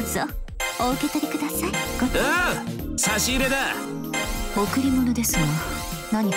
ぞお受け取りください。 ああ、差し入れだ。 贈り物ですが何か？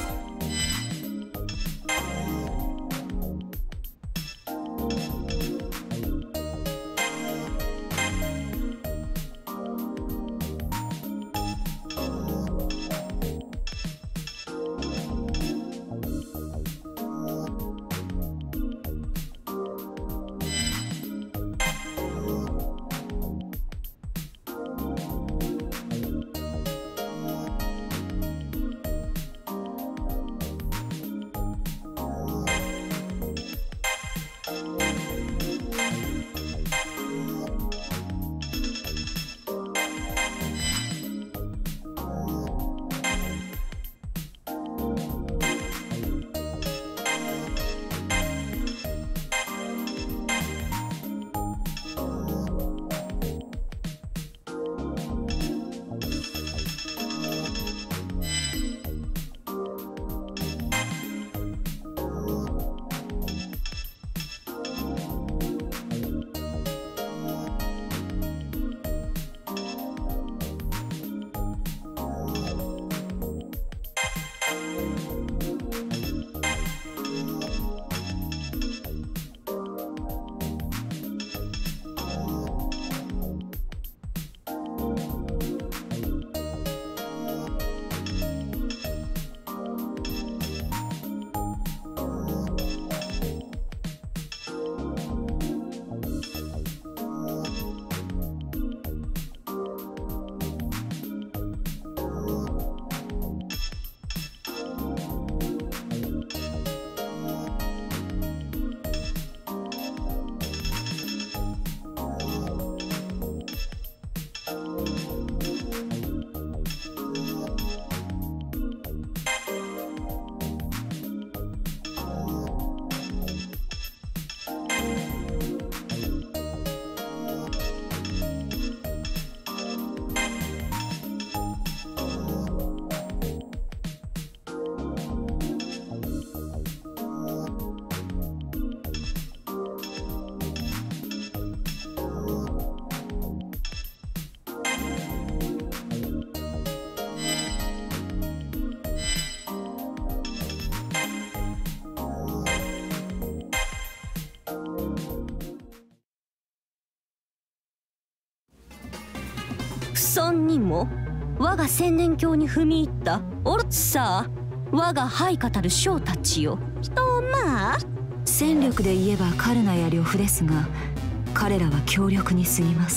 そんにも我が千年教に踏み入ったおるさあ、我が配下たる将たちよ。とまあ戦力で言えばカルナや呂布ですが、彼らは強力に過ぎます。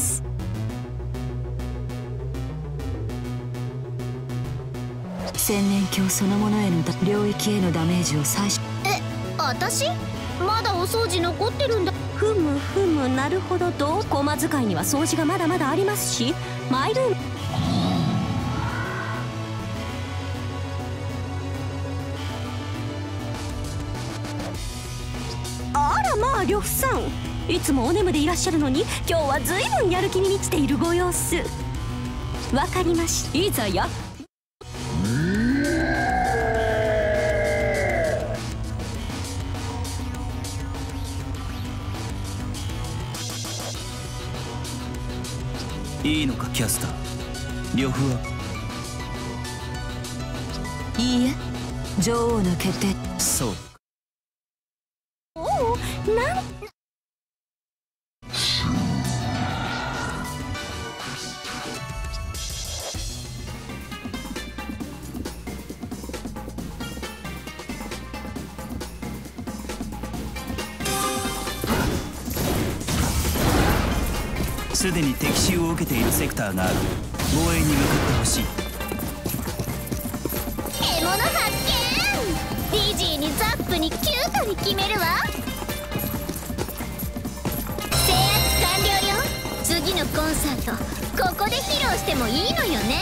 千年教そのものへの領域へのダメージを最小。 私まだお掃除残ってるんだ。 ふむふむ、なるほど。駒使いには掃除がまだまだありますし、マイルーム。あらまあ呂布さん、いつもお眠でいらっしゃるのに今日は随分やる気に満ちているご様子。わかりました。いざやいいのかキャスター。呂布は？ いいえ、女王の決定。 そう。 おお、なんすでに敵襲を受けているセクターがある。防衛に向かってほしい。 獲物発見。ディジーにザップにキュートに決めるわ。制圧完了よ。次のコンサートここで披露してもいいのよね。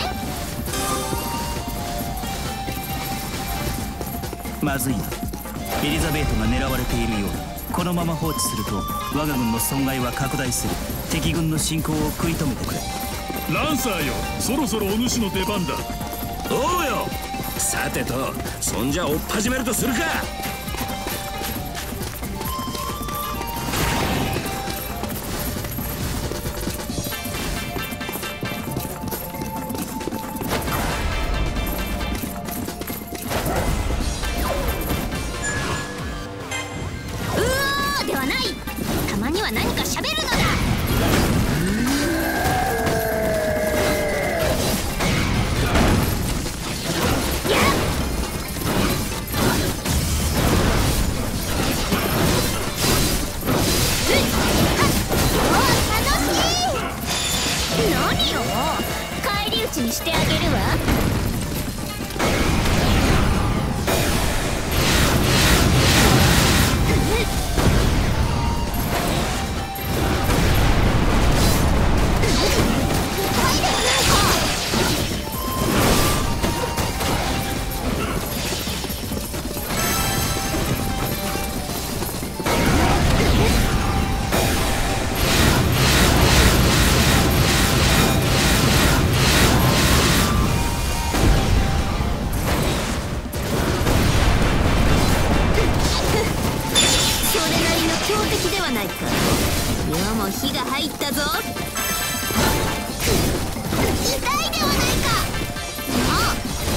まずいな。エリザベートが狙われているようだ。このまま放置すると我が軍の損害は拡大する。敵軍の侵攻を食い止めてくれ。 ランサーよ、そろそろお主の出番だ。 おうよ。さてと、そんじゃ追っ始めるとするか。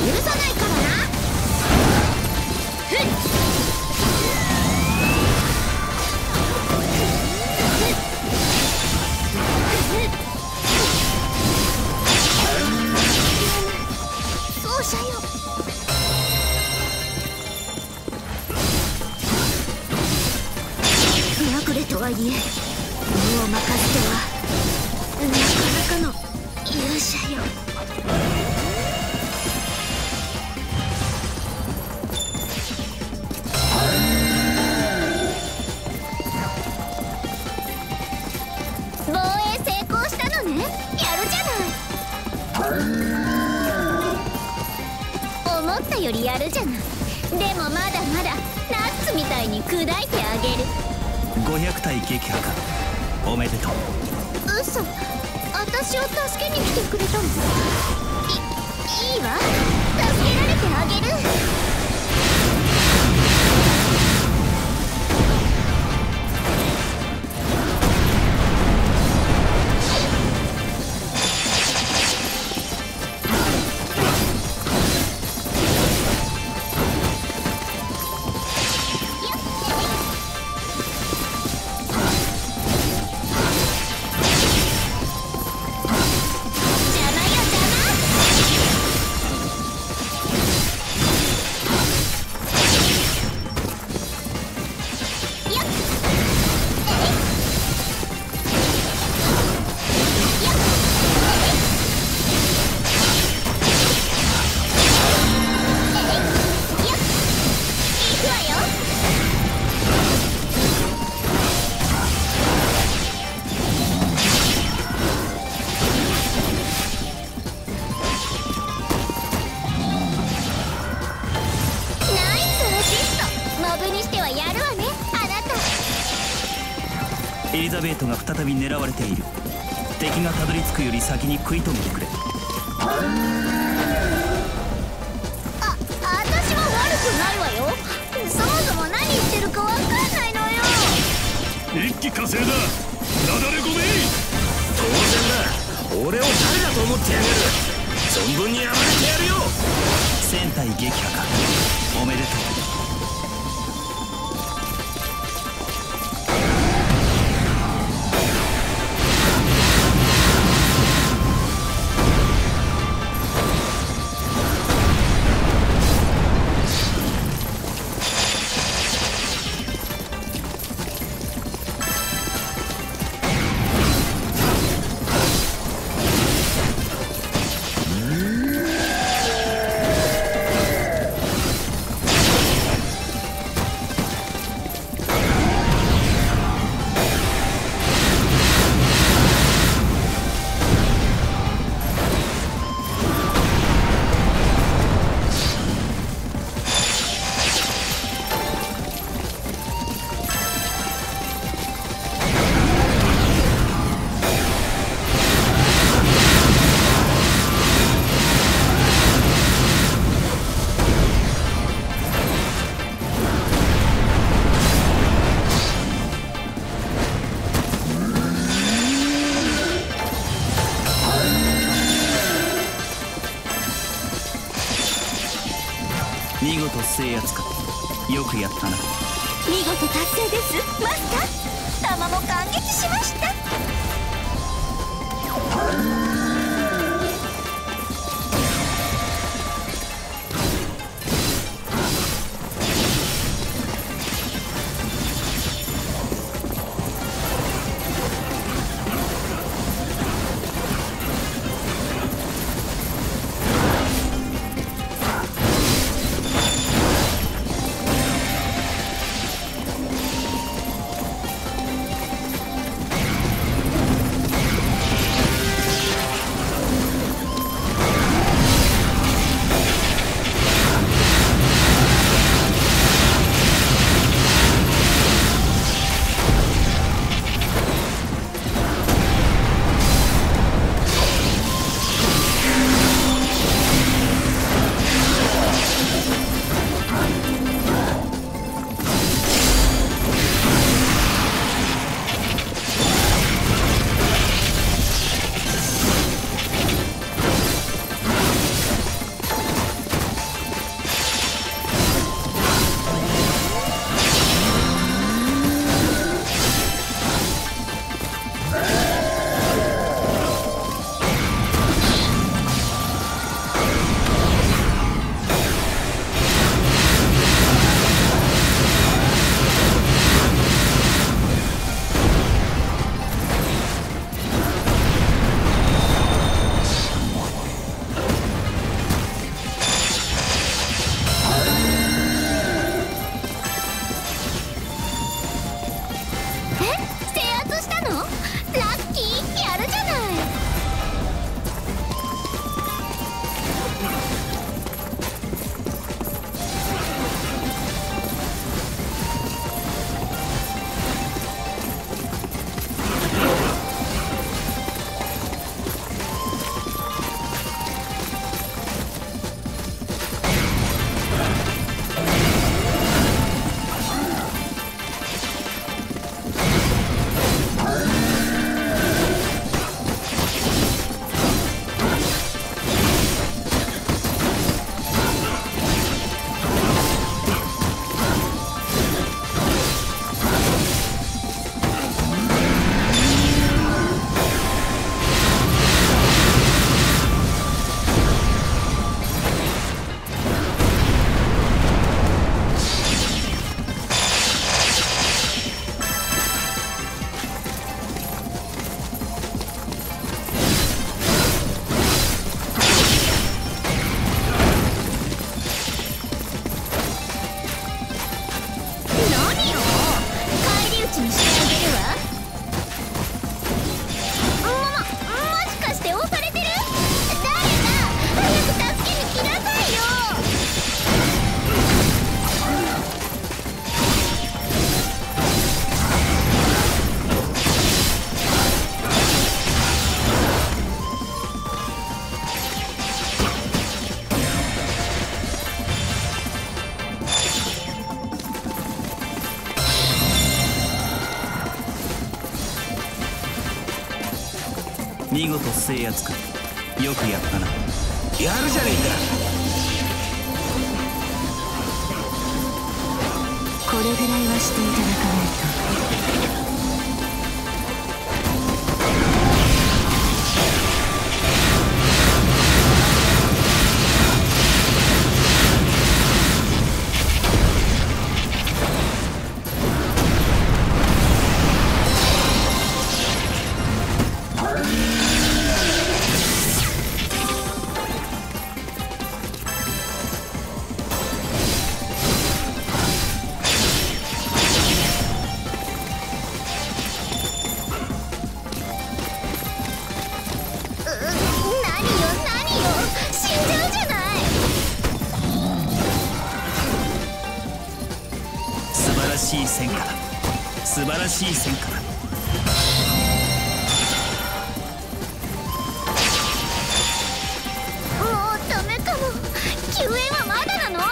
許さないからな。奏者よ。まぐれとはいえ身を任せてはなかなかの勇者よ。防衛成功したのね。やるじゃない。思ったよりやるじゃない。でもまだまだナッツみたいに砕いてあげる。 500体撃破か。おめでとう。 嘘。私を助けに来てくれたの？いいわ。助けられてあげる。 エリザベートが再び狙われている。敵がたどり着くより先に食い止めてくれ。 私は悪くないわよ。そもそも何言ってるかわかんないのよ。 一気火星だ。なだれ込め。 当然だ。俺を誰だと思ってやがる。存分にやられてやるよ。 1000体撃破か。おめでとう。見事制圧か。よくやったな。 見事達成です。マスター弾も感激しました。 見事制圧か。よくやったな。 やるじゃねえか。 これぐらいはしていただかないと。 素晴らしい戦果だ。素晴らしい戦果だ。 もうダメかも。救援はまだなの？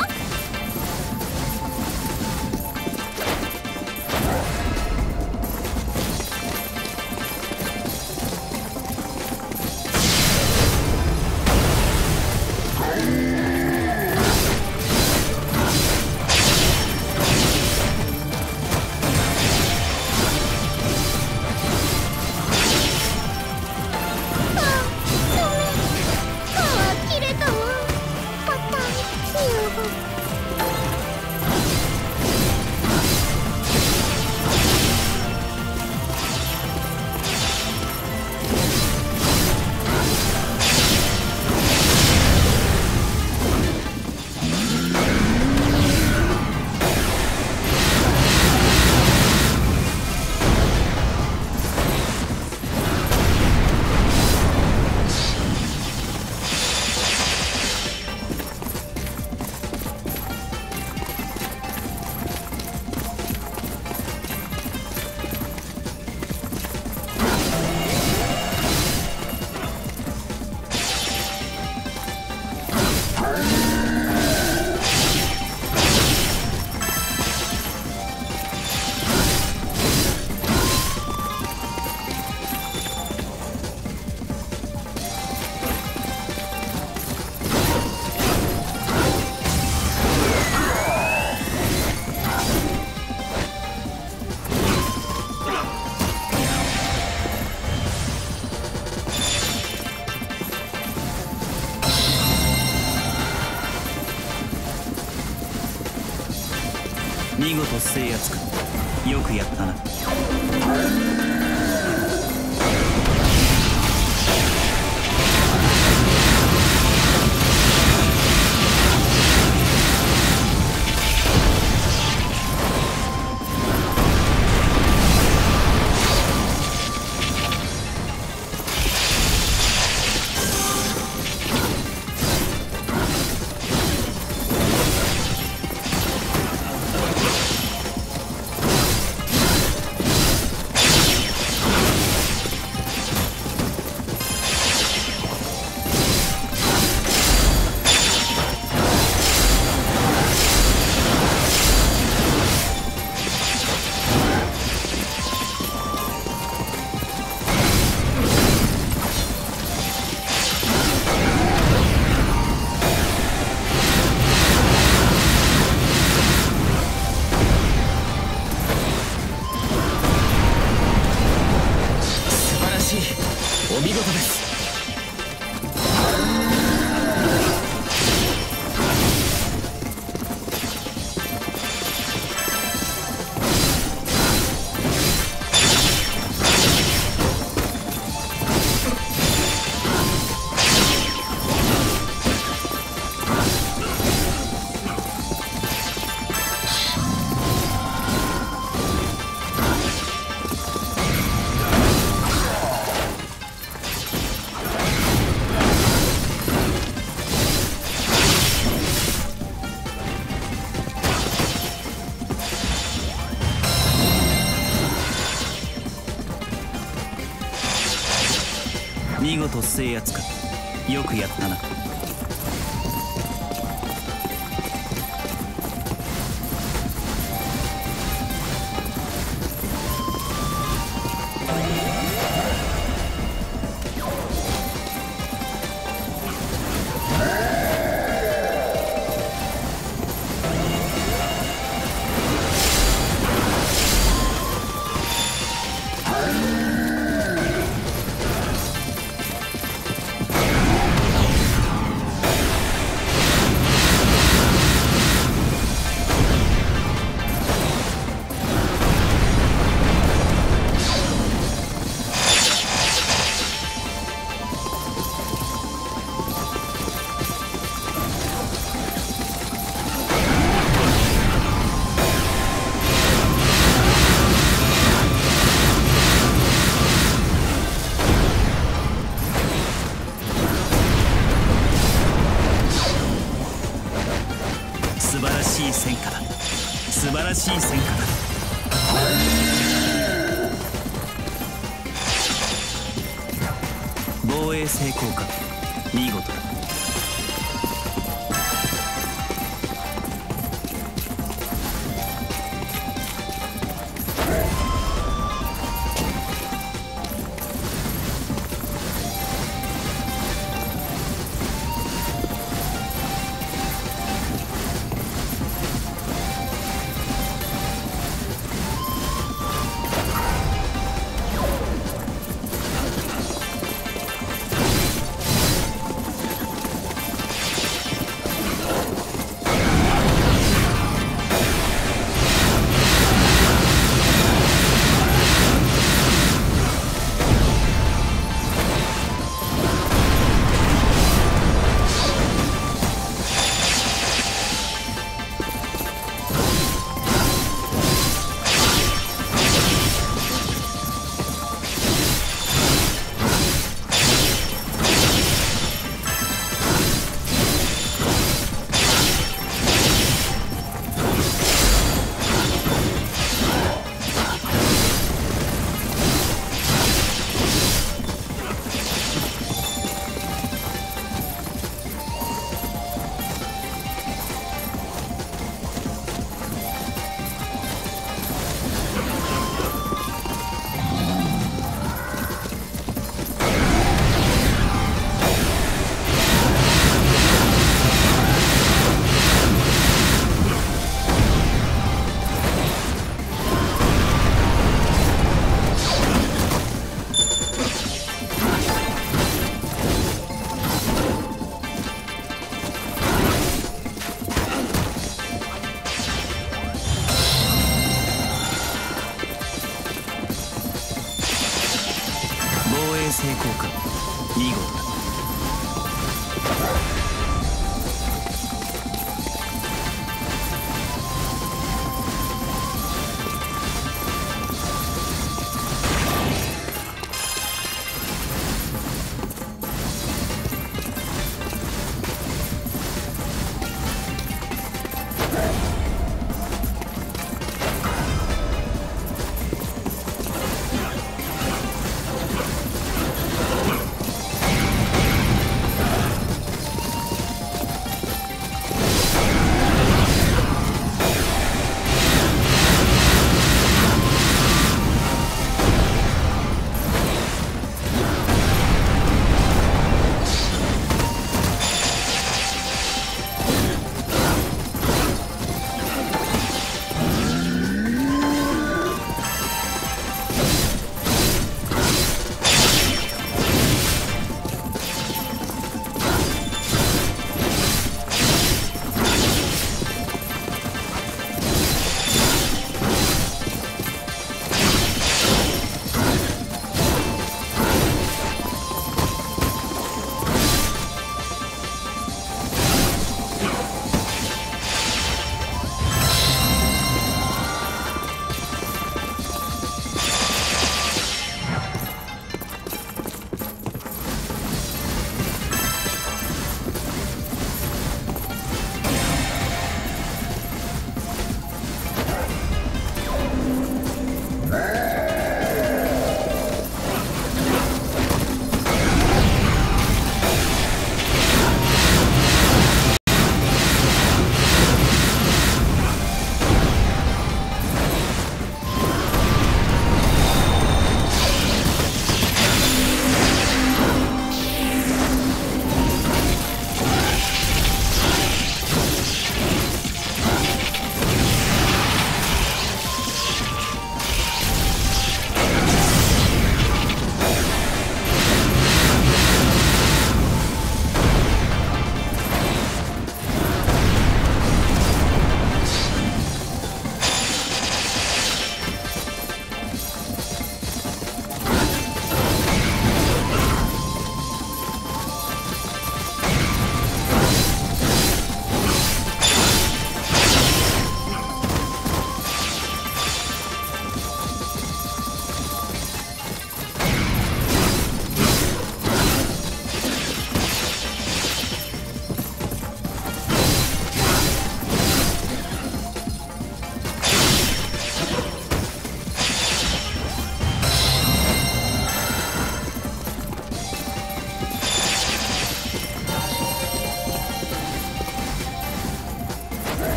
見事制圧か。よくやったな。 お見事です。 見事制圧か。よくやったな。 素晴らしい戦果だ。素晴らしい戦果だ。防衛成功か。見事だ。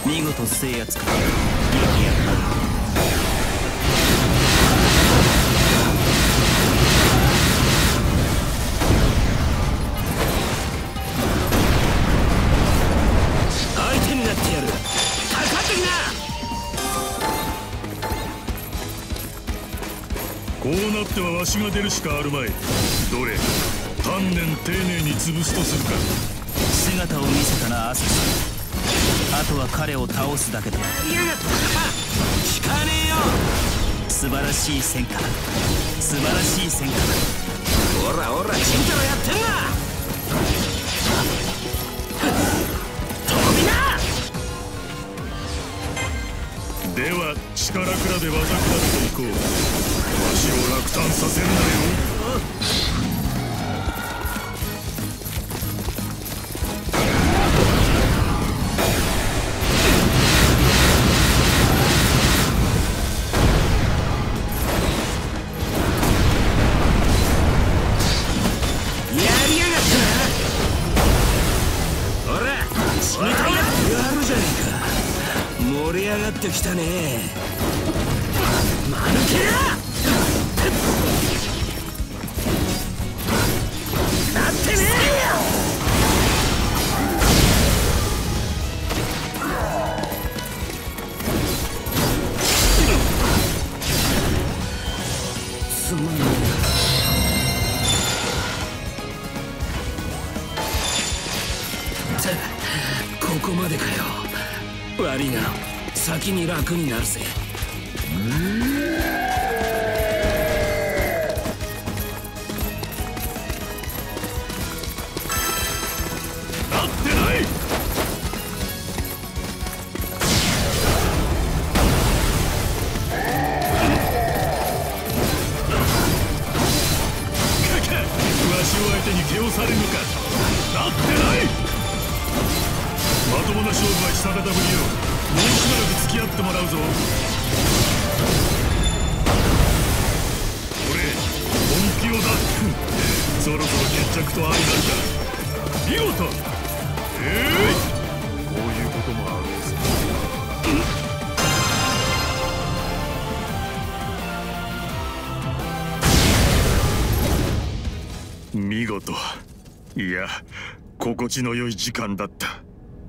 見事制圧から撃破なる。 相手になってやる。かかってきな。 こうなってはわしが出るしかあるまい。どれ丹念丁寧に潰すとするか。 姿を見せたなアサシ。あとは彼を倒すだけだ。 いやがった。聞かねえよ。 素晴らしい戦果だ。素晴らしい戦果だ。 ほらほらちんたらやってんな。飛びな。 では力比べ技比べていこう。わしを落胆させるなよ。 盛り上がってきたね。間抜けや。なってねえよ。つまんねえ。ここまでかよ。悪いが先に楽になるぜ。 なってない。わしを相手に気をされるか。なってない。まともな勝負は久方ぶりよ。もうしばらく付き合ってもらうぞ。俺本気を出す。そろそろ決着と相なるか。見事。こういうこともあるんです。見事。いや心地の良い時間だった。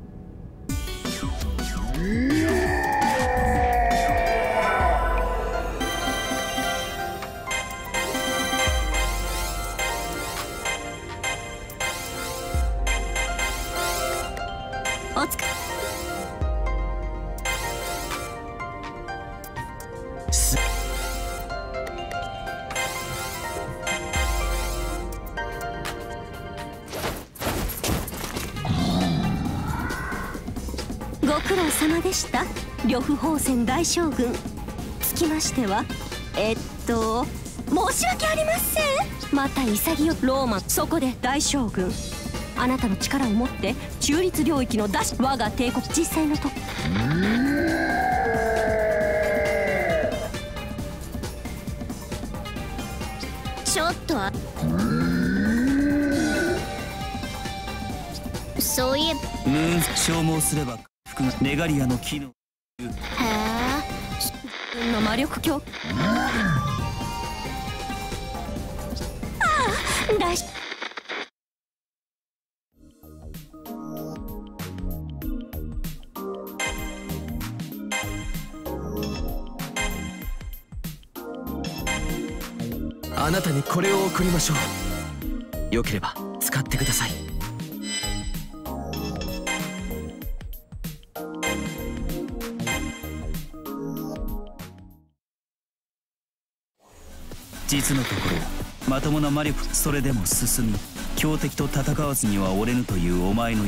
おつかご苦労様でした。呂布宝泉大将軍。つきましては申し訳ありません。また潔ローマ。そこで大将軍、あなたの力を持って中立領域の我が帝国実際のとちょっとそういえば消耗すれば服がレガリアの機能。 へえ。 の魔力強。大あなたにこれを送りましょう。よければ使ってください。 実のところまともな魔力。それでも進み強敵と戦わずには折れぬというお前の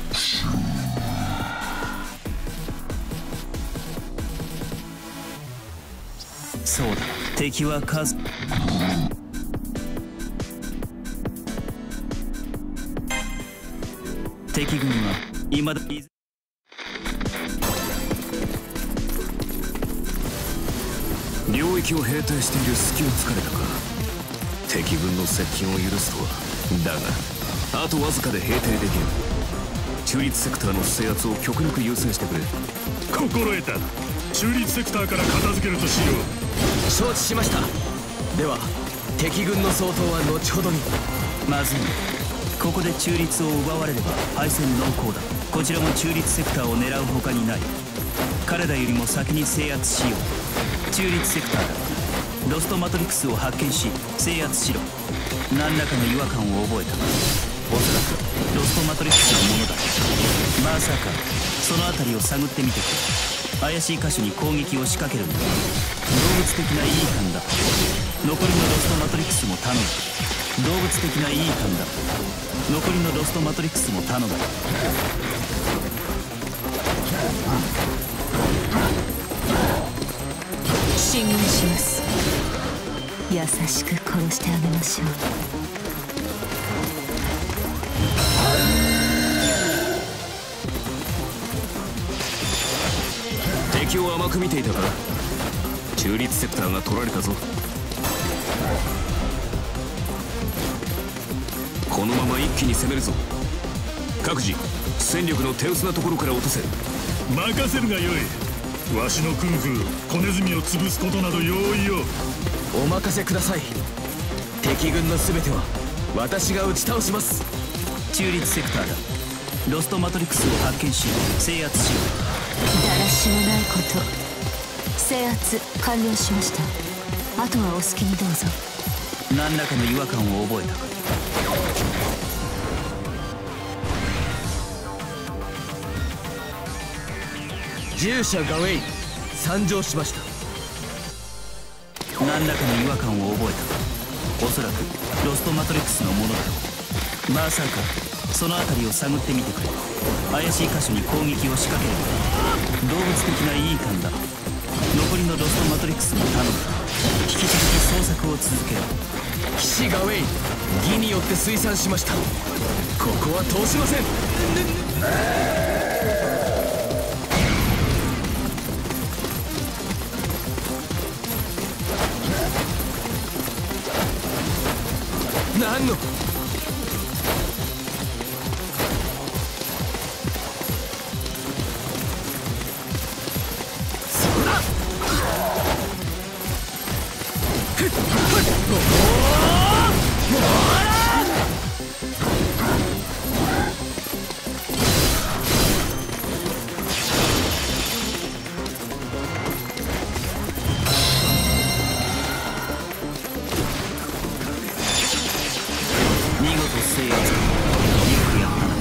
そうだ、敵は数。敵軍は未だに領域を平定している隙を突かれたか。敵軍の接近を許すとは。だがあとわずかで平定できる。 中立セクターの制圧を極力優先してくれ。 心得た。中立セクターから片付けるとしよう。 承知しました。では敵軍の総統は後ほどに。 まずい。ここで中立を奪われれば敗戦濃厚だ。こちらも中立セクターを狙う他にない。彼らよりも先に制圧しよう。中立セクターだ。ロストマトリクスを発見し制圧しろ。何らかの違和感を覚えた。おそらくロストマトリクスのものだ。まさかその辺りを探ってみてくれ。怪しい箇所に攻撃を仕掛けるんだ。動物的ないい感だ。残りのロストマトリクスも頼む。動物的ないい感だ。残りのロストマトリクスも頼む。 進軍します。優しく殺してあげましょう。 敵を甘く見ていたか。中立セクターが取られたぞ。このまま一気に攻めるぞ。各自戦力の手薄なところから落とせ。 任せるがよい。わしの空風小ネズミを潰すことなど容易よ。 お任せください。敵軍の全ては私が打ち倒します。 中立セクターだ。ロストマトリクスを発見し制圧しよう。 だらしのないこと。制圧完了しました。あとはお好きにどうぞ。 何らかの違和感を覚えたか。 従者ガウェイ参上しました。 何らかの違和感を覚えたか。おそらくロストマトリクスのものだろう。まさかその辺りを探ってみてくれ。怪しい箇所に攻撃を仕掛ける。動物的ないい感だ。残りのロストマトリクスも頼む。引き続き捜索を続けろ。 騎士ガウェイ義によって推算しました。ここは通しません。何のそうだ。 見事制圧。よくやったな。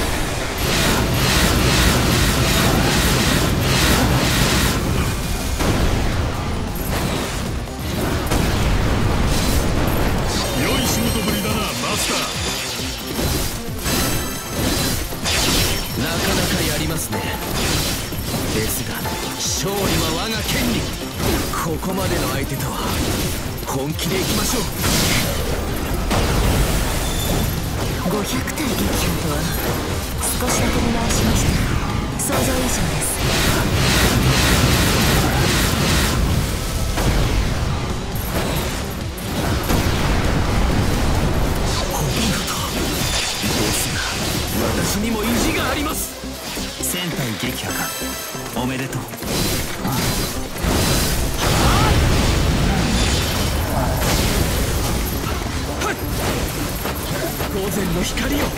良い仕事ぶりだなマスタなかなかやりますね。ですが勝利は我が権利。ここまでの相手とは本気でいきましょう。 500体撃破とは少しだけ見直しました。想像以上です。 お見事ですが私にも意地があります。 1000体撃破か。おめでとう。 午前の光よ。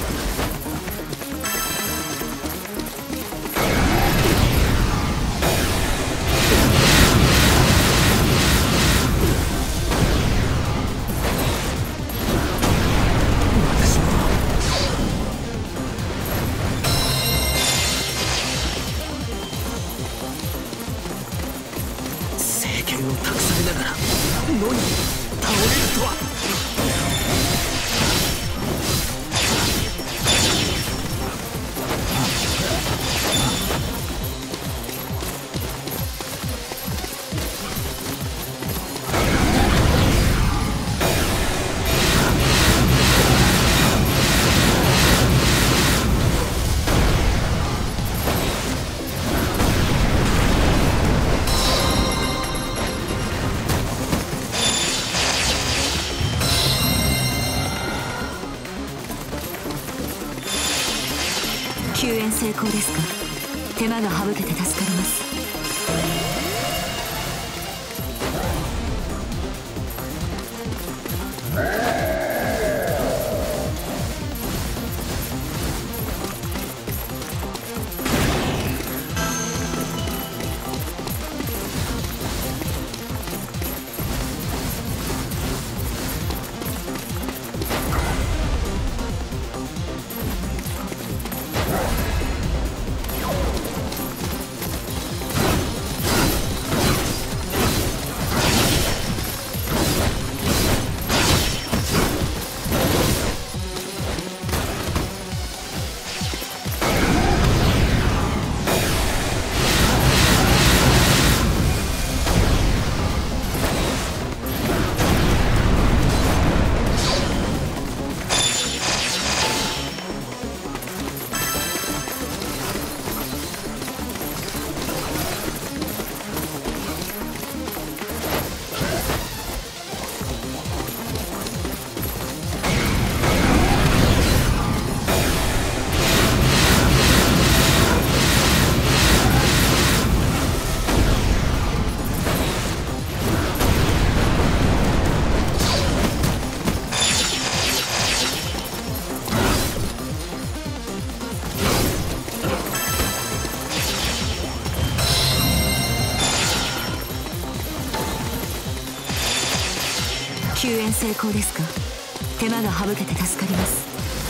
私も政権を託されながら野に倒れるとは。 救援成功ですか。手間が省けて助かります。救援成功ですか。手間が省けて助かります。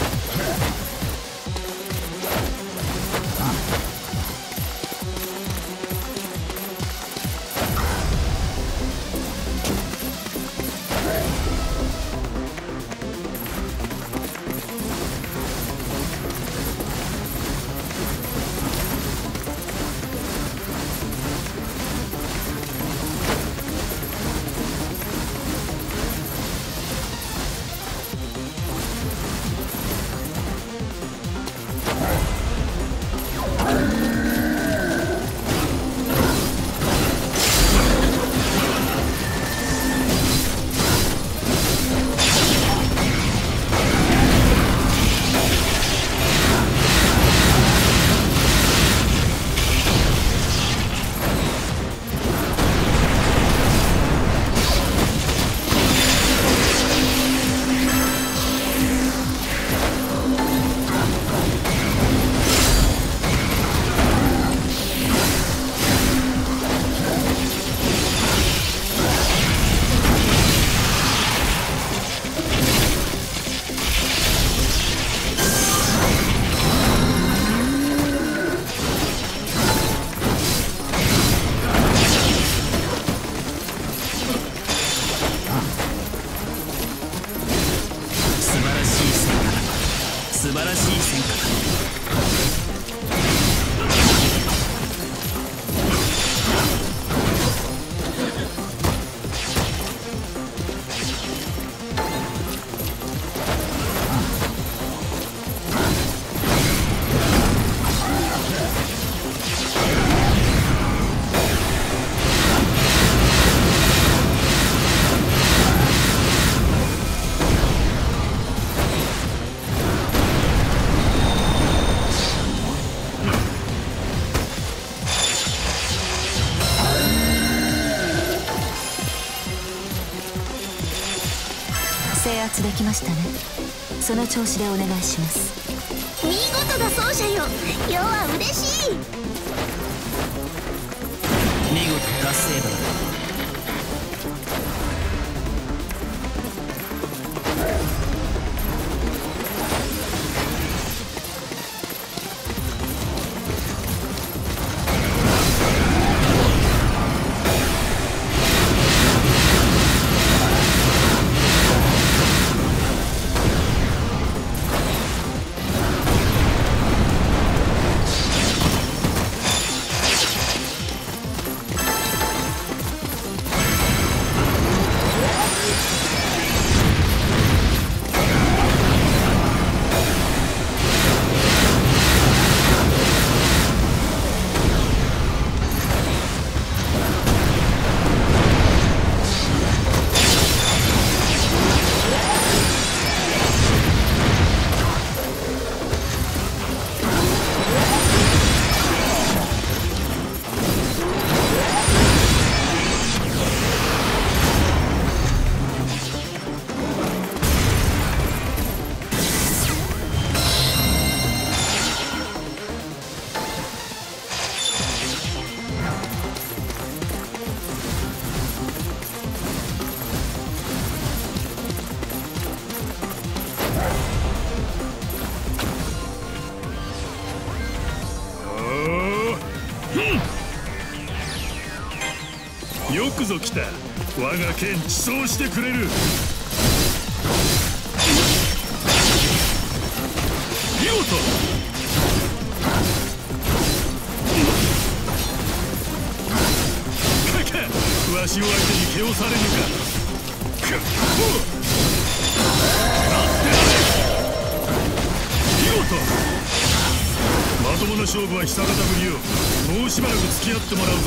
素晴らしい戦果だ。制圧できましたね。その調子でお願いします。 見事な奏者よ。世は嬉しい。 見事達成だ。 よくぞ来た。我が剣地走してくれる。見事。わしを相手に毛をされぬか。くっほう。なってやれ。見事。まともな勝負は久方ぶりよ。もうしばらく付き合ってもらうぞ。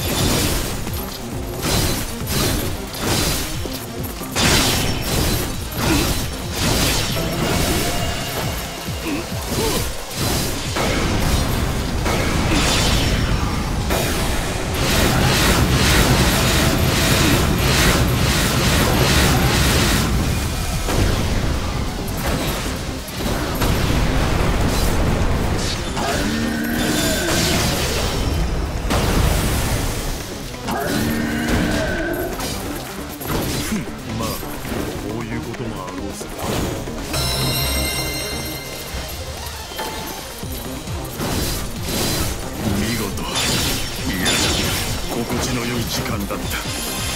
心地の良い時間だった。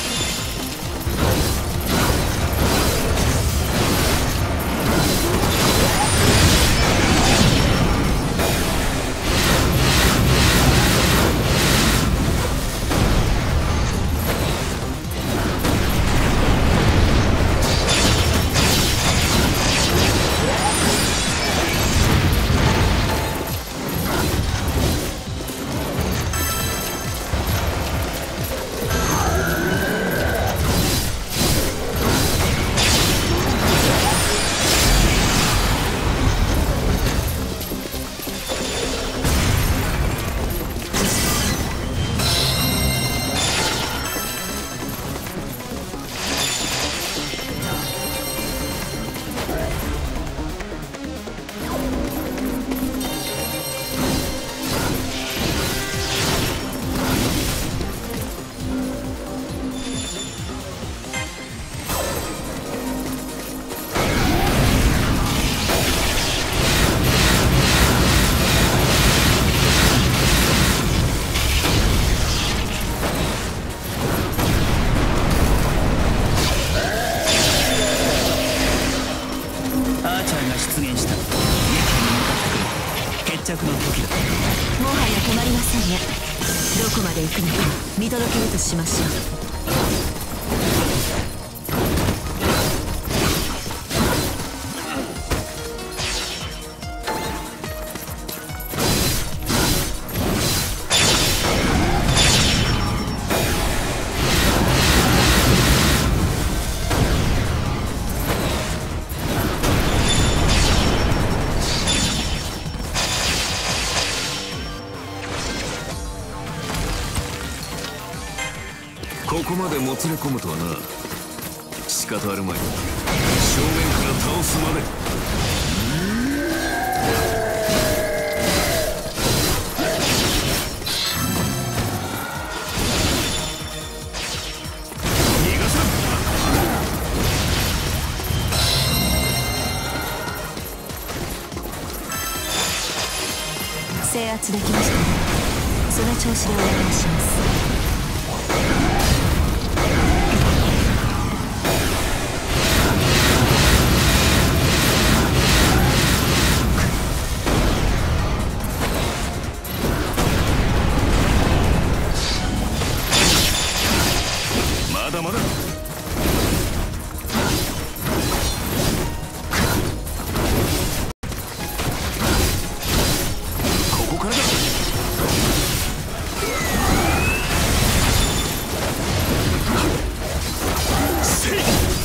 着の時だ。 もはや止まりませんね。どこまで行くのか見届けるとしましょう。 ここまでもつれ込むとはな。仕方あるまい。正面から倒すまで。逃がさん。制圧できましたね。その調子でお願いします。 まだまだ。ここからだ。せい。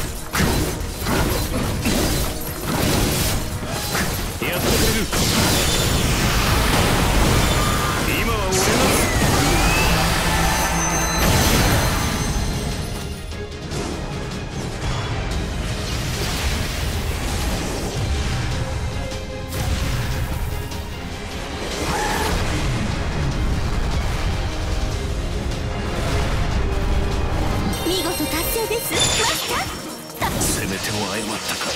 やってくれる。今は俺の。せめても謝ったか。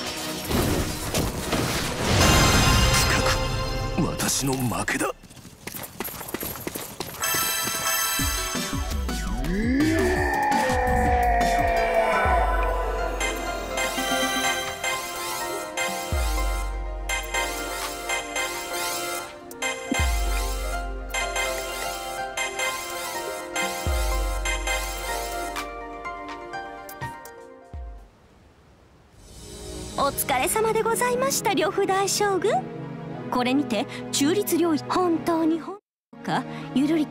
深く私の負けだ。 お疲れ様でございました、呂布大将軍。これにて中立領域、本当に本かゆるり。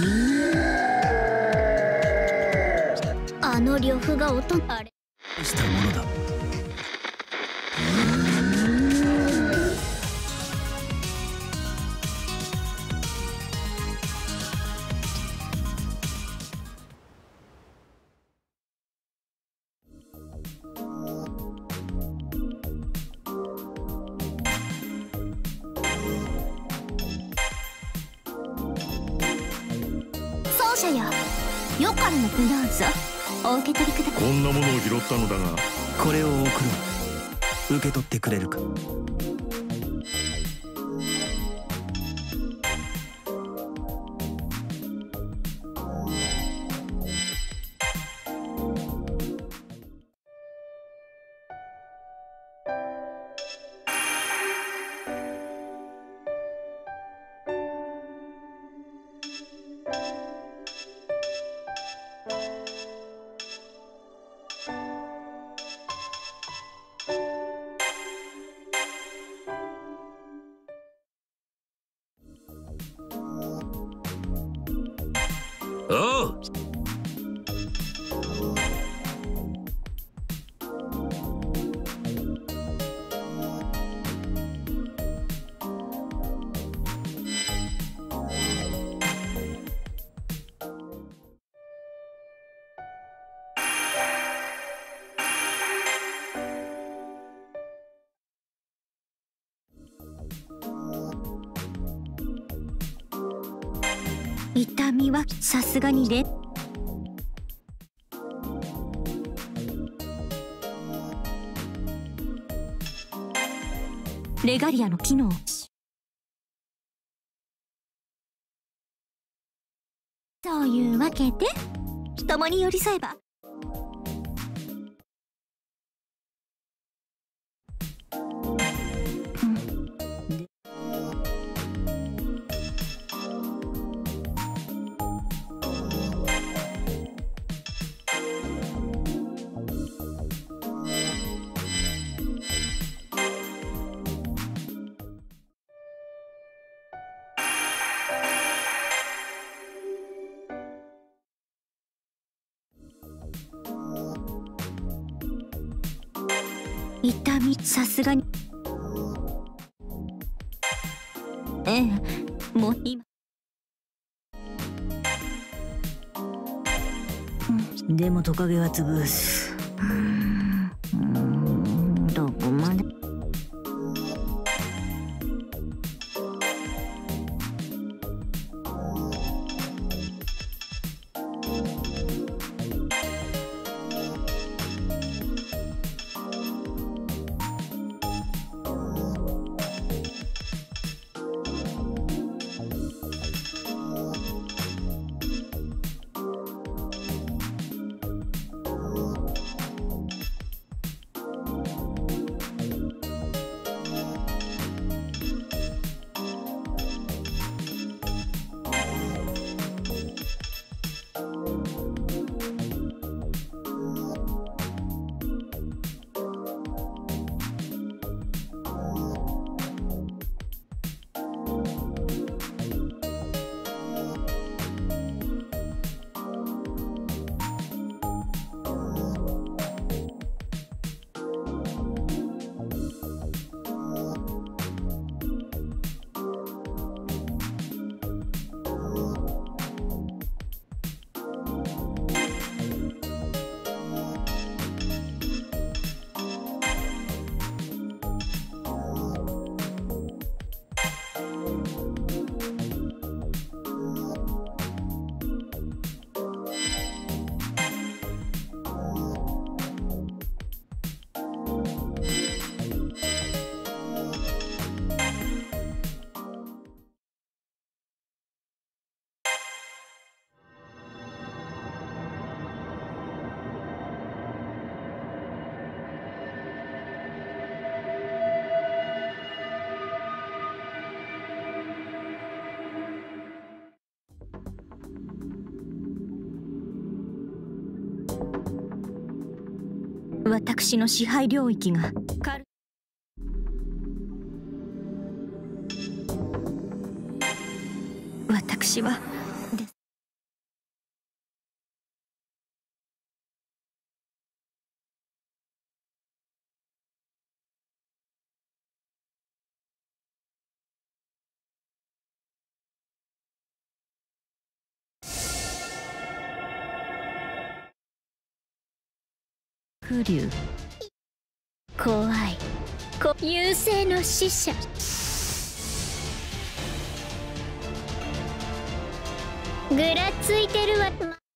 あの呂布が音あれしたものだ。 奏者よ、よからぬプどうぞお受け取りください。 こんなものを拾ったのだが、 これを送ろう。受け取ってくれるか。 おう。 痛みはさすがにレガリアの機能。そういうわけで共に寄り添えば。痛みさすがにもう今、でもトカゲは潰す。どこまで。 私の支配領域が私は風流怖い優勢の使者。ぐらついてるわ。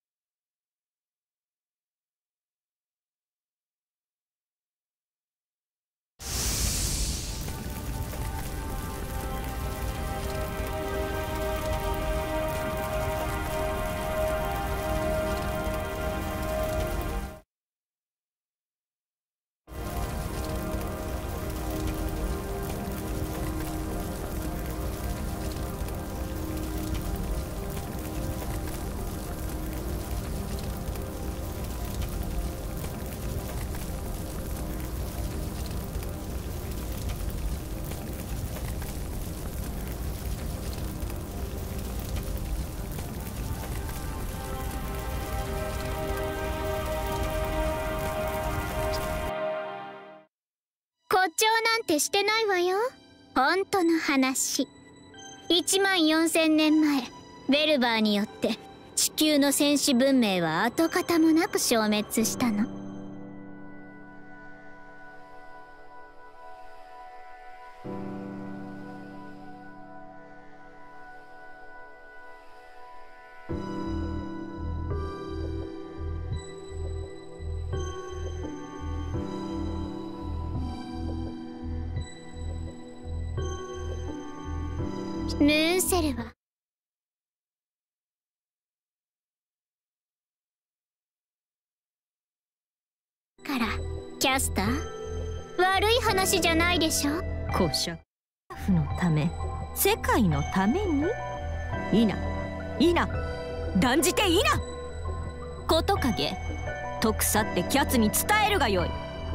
誇張なんてしてないわよ。本当の話。14000年前ベルバーによって地球の戦士文明は跡形もなく消滅したの。ムーンセルはからキャスター、悪い話じゃないでしょ。 公爵フのため、世界のためにいな断じていな。こと影徳さってキャツに伝えるがよい。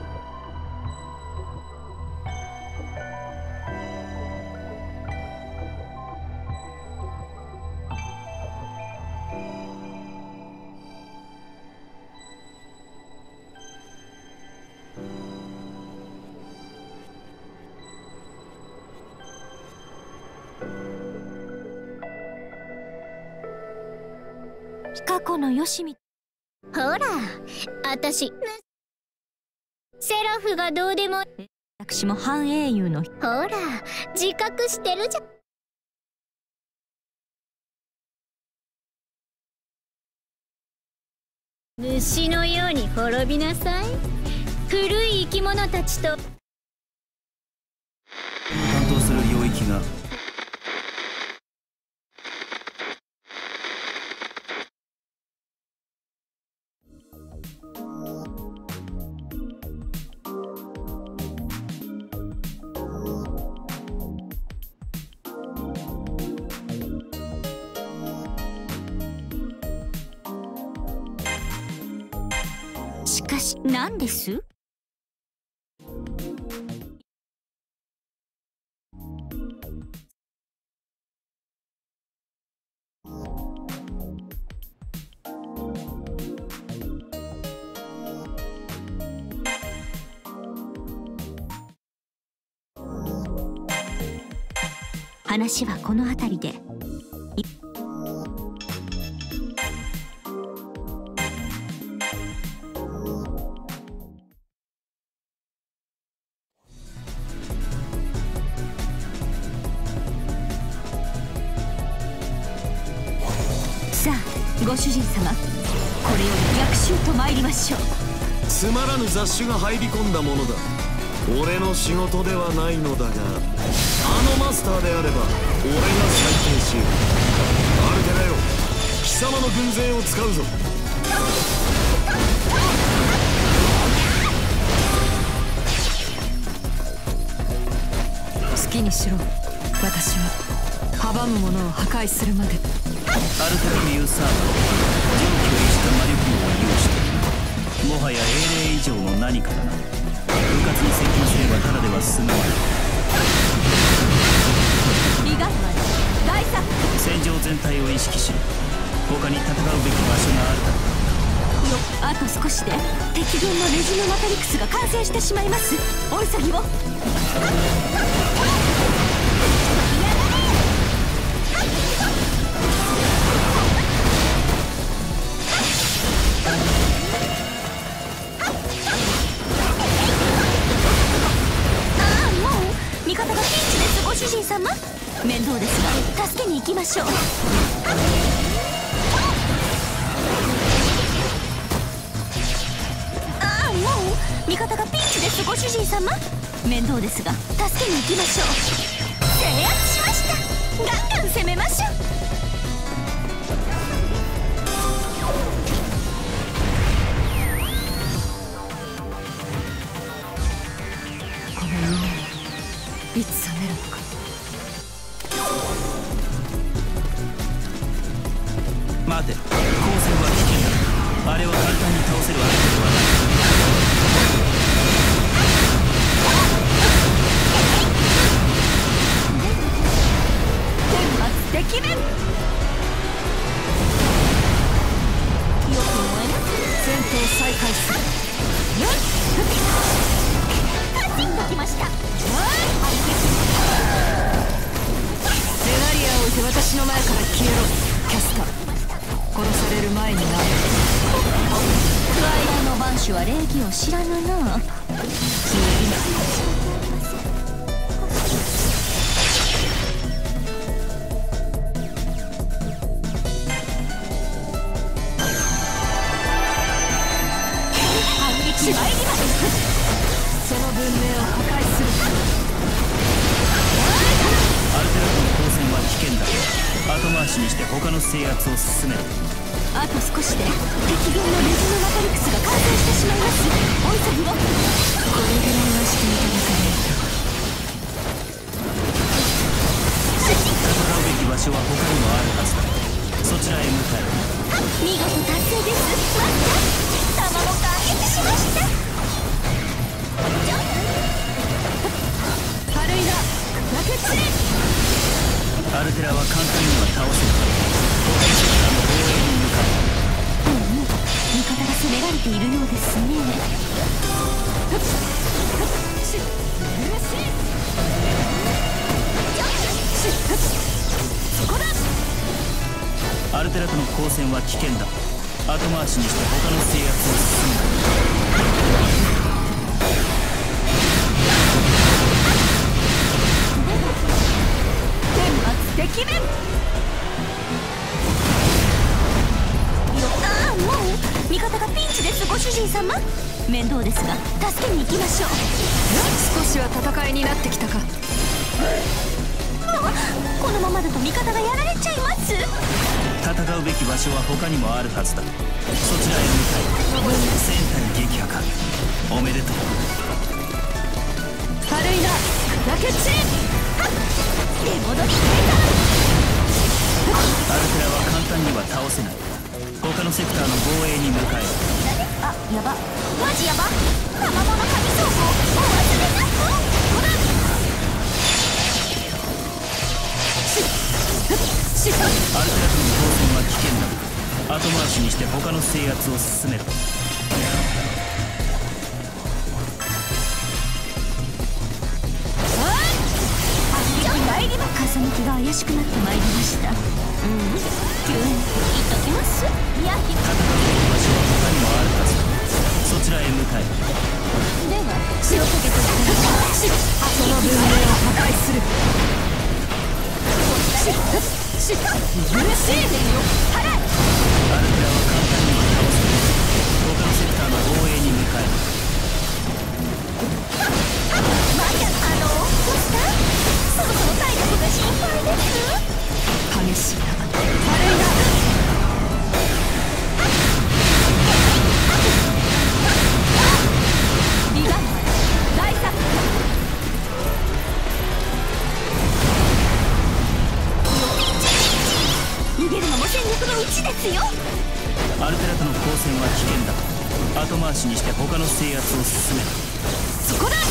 過去のよしみ。 ほら、私セラフがどうでも。 私も半英雄の。 ほら、自覚してるじゃん。虫のように滅びなさい。古い生き物たちと。 担当する領域がしかし何です？話はこの辺りで。さあご主人様、これより逆襲と参りましょう。 つまらぬ雑種が入り込んだものだ。俺の仕事ではないのだが、あのマスターであれば俺が裁定し、アルテラよ、貴様の軍勢を使うぞ。 好きにしろ。私は阻む者を破壊するまで。 アルテラミユーサーバーは常軌を逸した魔力を利用してもはや英霊以上の何かだな。迂闊に接近すればただでは済まない。 リガイマ大作戦場全体を意識しろ。他に戦うべき場所があるだろう。 あと少しで敵軍のレジムマトリクスが完成してしまいます。お急ぎを。味方がピンチです。ご主人様、面倒ですが助けに行きましょう。味方がピンチです。ご主人様、面倒ですが助けに行きましょう。制圧しました。ガンガン攻めましょう。 この夢はいつ覚めるのか。 待て、光線は危険だ。あれは簡単に倒せるわけではない。 天末敵面よく燃えます。 戦闘再開する。 カチンときました。 レガリアを受け私の前から消えろ。キャスター殺される前にな。 クワイラの番主は礼儀を知らぬな。 その文明を破壊する。 アルテラとの交戦は危険だ。後回しにして他の制圧を進める。 あと少しで敵軍のレジムマトリクスが完成してしまいます。お急ぎを。これぐらいはしていただかないと。 戦うべき場所は他にもあるはずだ。そちらへ向かえ。 見事達成です。待った弾も感激しました。 軽いなラケッツ。 アルテラは簡単には倒せない。他のセクターの防衛に向かう。 味方が攻められているようですね。そこだ。 アルテラとの交戦は危険だ。後回しにして他の制圧を進める。 天末敵面。もう味方がピンチです。ご主人様、面倒ですが助けに行きましょう。 少しは戦いになってきたか。 このままだと味方がやられちゃいます。 戦うべき場所は他にもあるはずだ。そちらへ向かい戦隊撃破か。おめでとう。 軽いなラケッチ。 出戻りアルテラは簡単には倒せない。他のセクターの防衛に向かえ。 あ、やばマジやば。魔物神装甲お忘れなく。 アルテラとの交戦は危険だ。後回しにして他の制圧を進める。 風向きが怪しくなってまいりました。救援言っときます。いや、 戦うべき場所は他にもあるはずだ。そちらへ向かえ。 では塩かけとその文明を破壊する。 ブルシーデンよ払え。 アルテラは簡単には倒せない。他のセクターの防衛に向かえ。 どうした？そろそろ体力が心配です。 激しいな。軽いな。 リガン大作逃げるのも戦力のうちですよ。 アルテラとの交戦は危険だ。 後回しにして他の制圧を進める。 そこだ。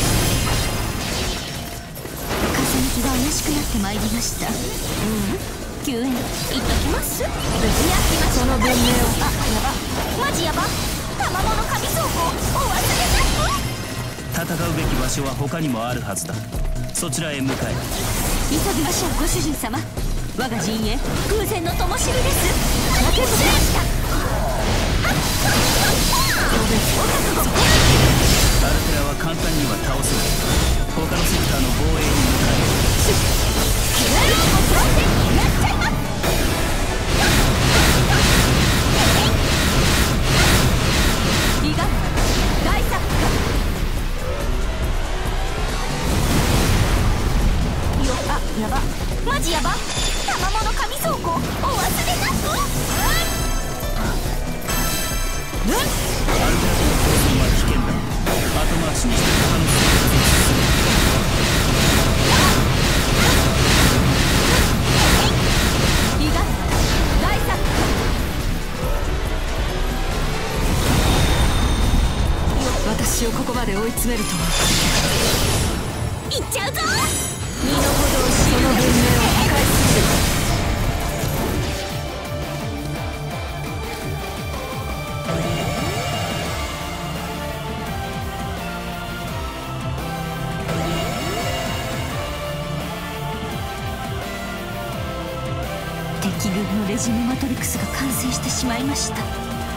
風向きが怪しくなってまいりました。救援行っときます。無事やきました。 その文明を。 あ、やば、マジやば。玉物神倉庫お忘れなく。 戦うべき場所は他にもあるはずだ。そちらへ向かえ。 急ぎましょうご主人様。我が陣営偶然の灯火です。負けずでした。 アルテラは簡単には倒せない。他のセクターの防衛に向かえ。 伊賀大作よ。あ、やば、マジやば。玉物神倉庫お忘れなく。 アルテラとの交戦は危険だ。後回しにして他の制圧を進める。 伊賀大作私をここまで追い詰めるとは。 行っちゃうぞ。 身の程を知る。その文明を破壊する。 敵軍のレジメマトリクスが完成してしまいました。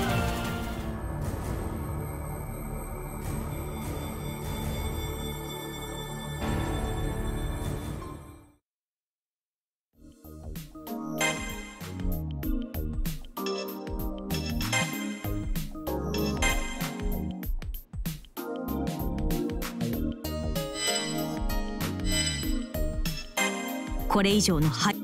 これ以上のさ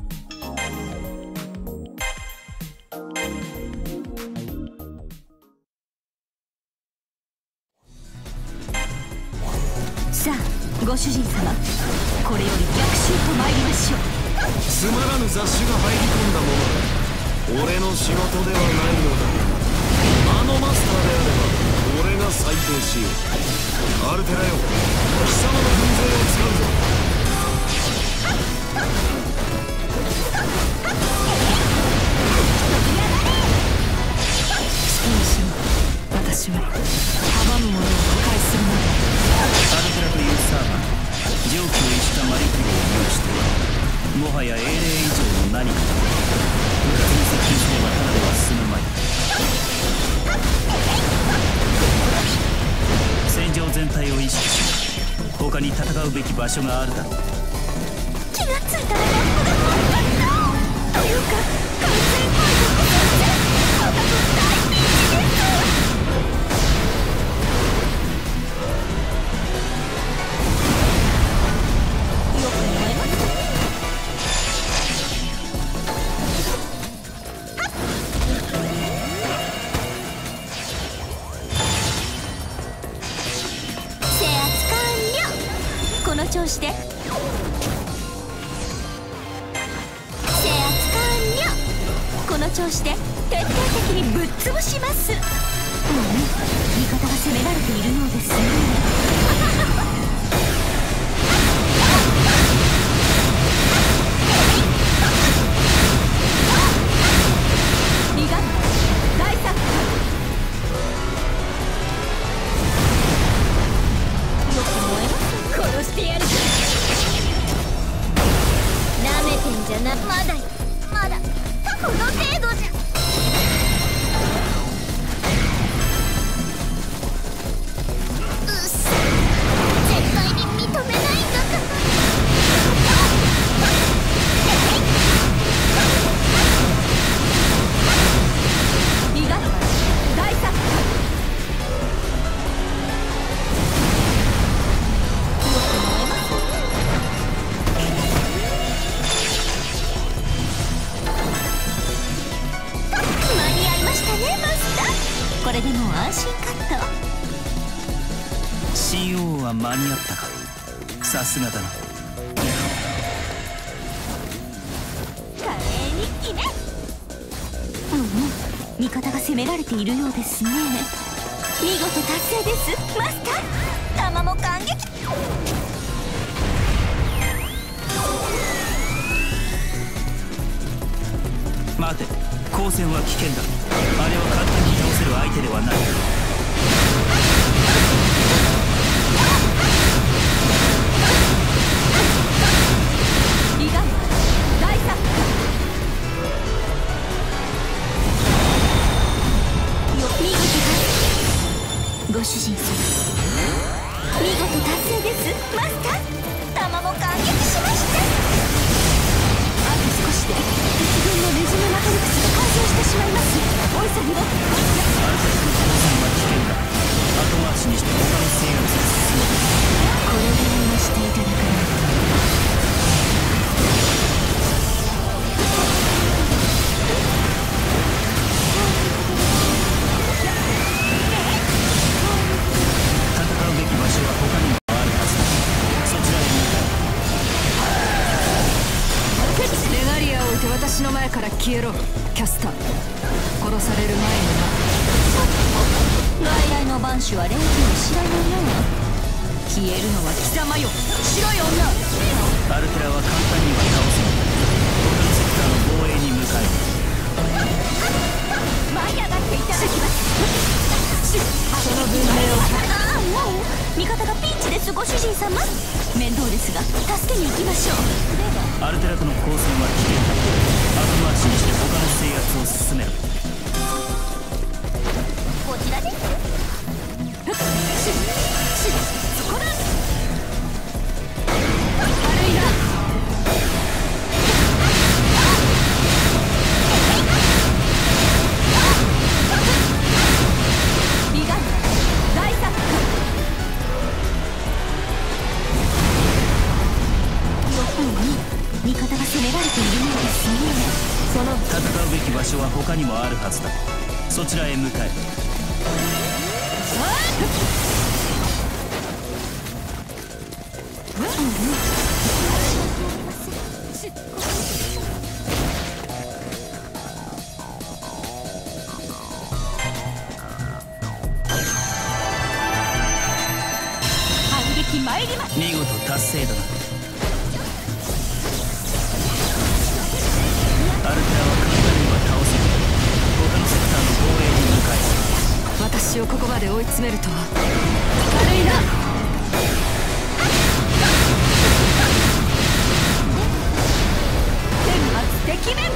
あご主人様、これより逆襲と参りましょう。 つまらぬ雑種が入り込んだものだ。俺の仕事ではないのだ。あのマスターであれば俺が裁定しよう。アルテラよ、貴様の軍勢を使うぞ。 私は阻むものを破壊するまで。 アルテラというサーバー、常軌を逸した魔力を有してもはや英霊以上の何かだ。部活に接近すればただでは済むまい。戦場全体を意識し他に戦うべき場所があるだろう。 気がついたらラップが壊れたというか完全敗北されて大ピンチです。この調子で制圧完了。この調子で徹底的にぶっ潰します。味方が攻められているようですね。伊賀大作殺してやる。なめてんじゃな。まだよ、まだこの程度じゃ。うっさ、絶対に認めないんだから。伊賀大作これでもう安心カット。 新王は間に合ったか。さすがだな。 華麗に決め。味方が攻められているようですね。 見事達成です、マスター。弾も感激。 待て、光線は危険だ。あれは簡単に倒せる相手ではない。 リガン大作よ、見事ご主人様、見事達成です、マスター。弾も感激しました。あと少しで敵軍のレジメマトリクスが完成してしまいます。お急ぎを。 ある程度の光線は危険だ。後回しにして他の制圧を進める。 これぐらいはしていただかないと。 戦うべき場所は他にもあるはずだ。そちらへ向かう。 レガリアを置いて私の前から消えろ、キャスター。殺される前に外来の番手は連携を知らないな。消えるのは貴様よ、白い女。 アルテラは簡単には倒せない。他のセクターの防衛に向かえ。 舞い上がっていただきます。 その文明をああ、もう味方がピンチです、ご主人様。面倒ですが助けに行きましょう。 アルテラとの交戦は危険だ。後回しにして他の制圧を進めろ。 こちらです。そこだ。悪いな。リガン大作味方が攻められているようですね。その戦うべき場所は他にもあるはずだ。そちらへ向かえ。 反撃参ります。 見事達成だな。アルテラは簡単には倒せない。他のセクターの防衛に向かえ。 私をここまで追い詰めるとは。 悪いな。天末敵面。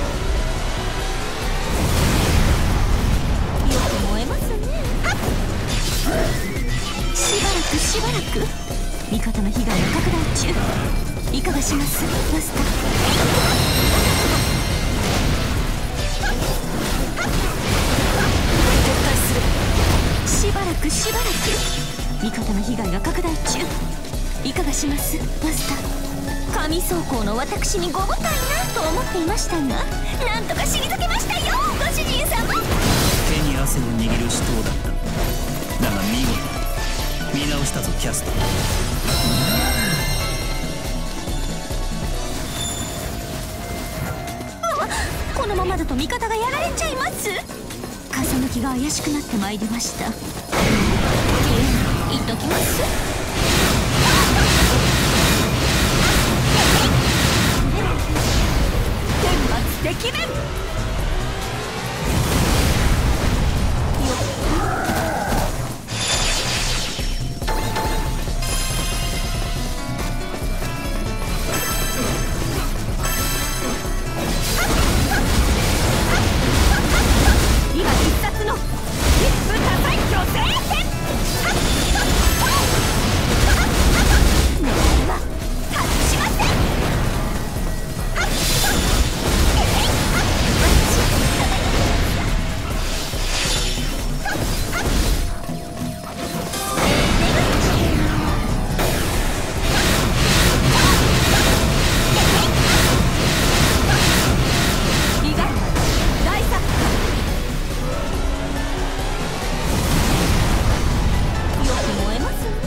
よく燃えますね。しばらく味方の被害が拡大中。いかがします、マスター。しばらく味方の被害が拡大中。いかがします、マスター。神装甲の私にご無体なと思っていましたが、なんとか退けましたよ、ご主人様。 手に汗を握る死闘だった。だが見事見直したぞ、キャスター。 このままだと味方がやられちゃいます。風向きが怪しくなってまいりました。言っときます。天末敵面。今必殺の一夫多妻巨星戦。狙いは外しません。リガン大作よく燃えますね。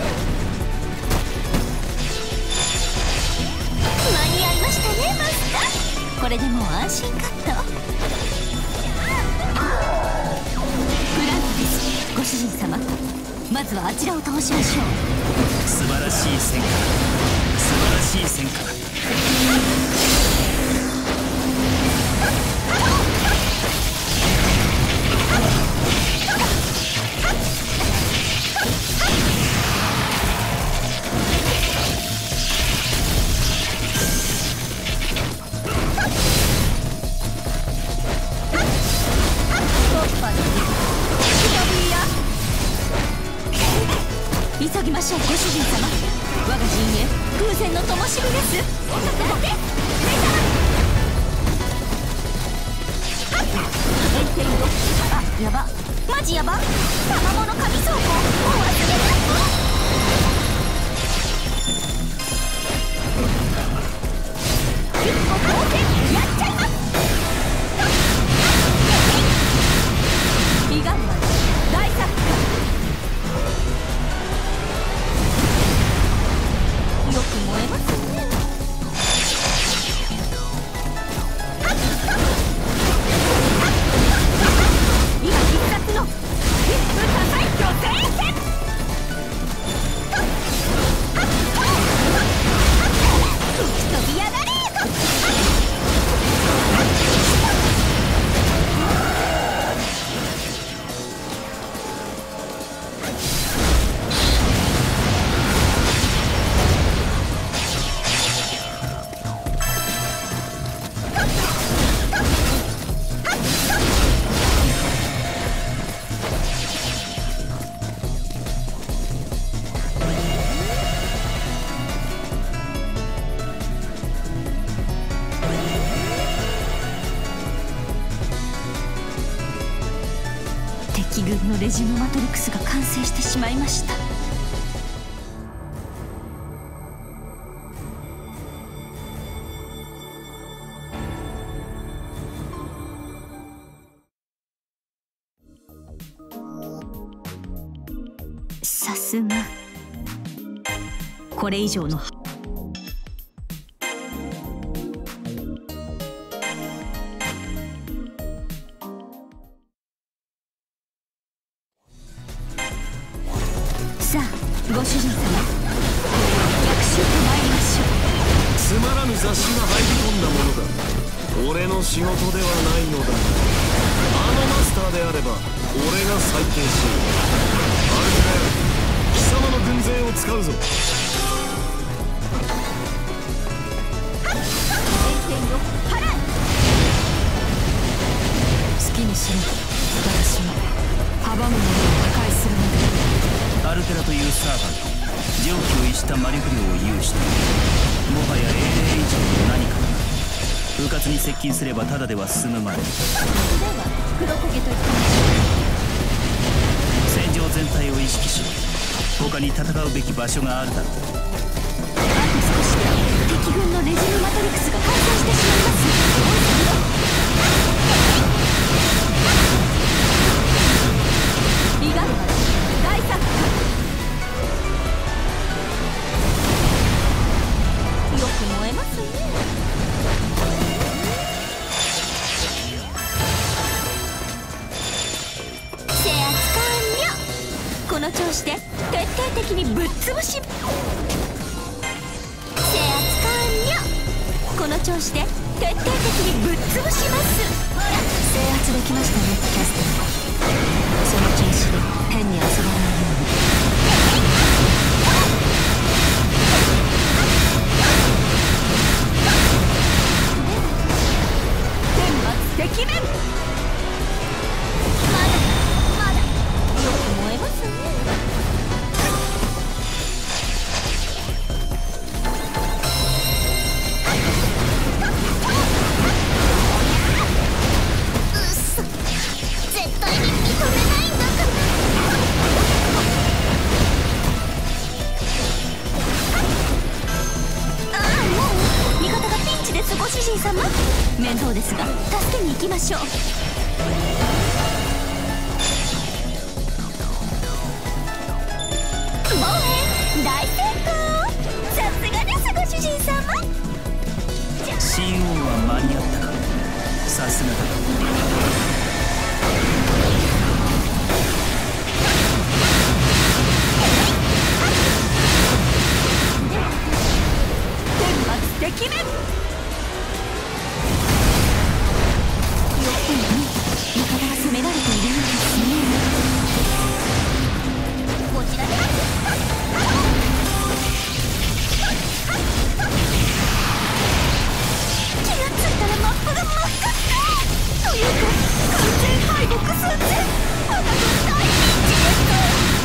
間に合いましたね、マスター。これでもう安心カット。フランクです、ご主人様。 まずはあちらを倒しましょう。 素晴らしい戦果、素晴らしい戦果。 急ぎましょうご主人様。我が陣営空前の灯火です。あ、やば、マジやば。卵の神倉庫お忘れなく。やっちゃいます。彼岸まで大作よく燃えますね。今必殺の一夫多妻巨星戦。飛び上がれ。敵軍のレジムマトリクスが完成してしまいました。さすがこれ以上のさあご主人様、逆襲と参りましょう。 つまらぬ雑誌が入り込んだものだ。俺の仕事ではないのだが、あのマスターであれば俺が裁定し、アルテラよ、貴様の軍勢を使うぞ。 好きにしろ。私は阻むものを破壊するので。 アルテラというサーバント、常軌を逸した魔力量を有している。もはや英霊以上の何かが。迂闊に接近すればただでは済むまい。 黒焦げと言って戦場全体を意識し、他に戦うべき場所があるだろう。 あと少しで敵軍のレジムマトリクスが完成してしまいます。彼岸まで大作よく燃えますね。制圧完了。この調子で徹底的にぶっ潰し。制圧完了。この調子で徹底的にぶっ潰します。ほら、 制圧できましたね、キャスター。その調子で変に遊ばないように。 天末敵面。まだよく燃えますね。 絶対に認めないんだから。 ああ、もう味方がピンチです。ご主人様、面倒ですが助けに行きましょう。防衛大成功。さすがです、ご主人様。 新王は間に合ったか。さすがだ。 壁面。味方が攻められているようですね。こちらで気がついたらマップが真っ赤っかというか完全敗北寸前。あなた大ピンチです。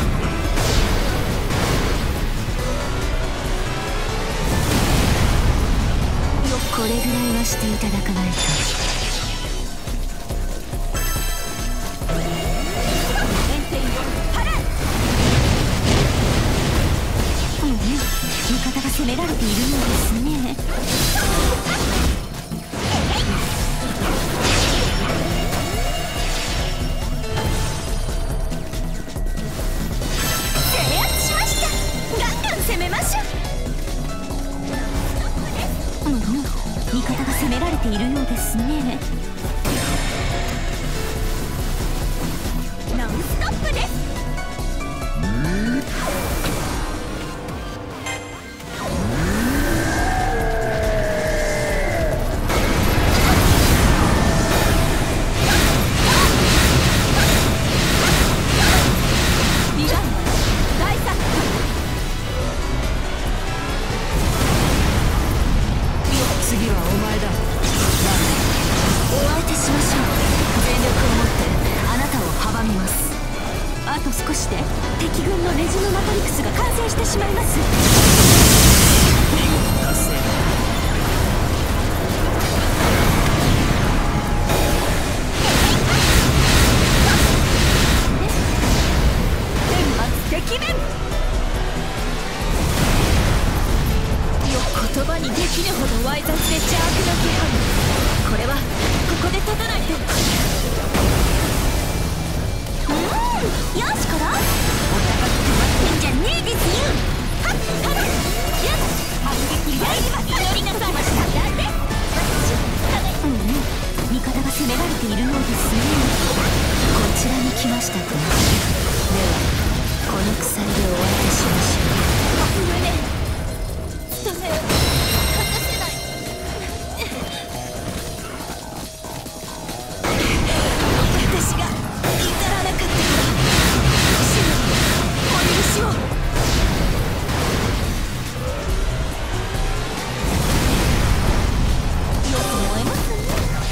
これぐらいはしていただかないと。味方が攻められているようですね。制圧しました。ガンガン攻めましょう。味方が攻められているようですね。ノンストップです。あと少しで敵軍のレジノマトリクスが完成してしまいます。 見事達成。 天末敵面。言葉にできぬほどわい雑で邪悪な気配。これはここで立たないと。よしこら、お高く止まってんじゃねえですよ。はっはっ、よし反撃やります。祈りなさいました。味方が攻められているようですね。こちらに来ましたか。ではこの鎖でお相手しましょう。胸務めを果たせない。私が至らなかったからお許しを。よく燃えますね。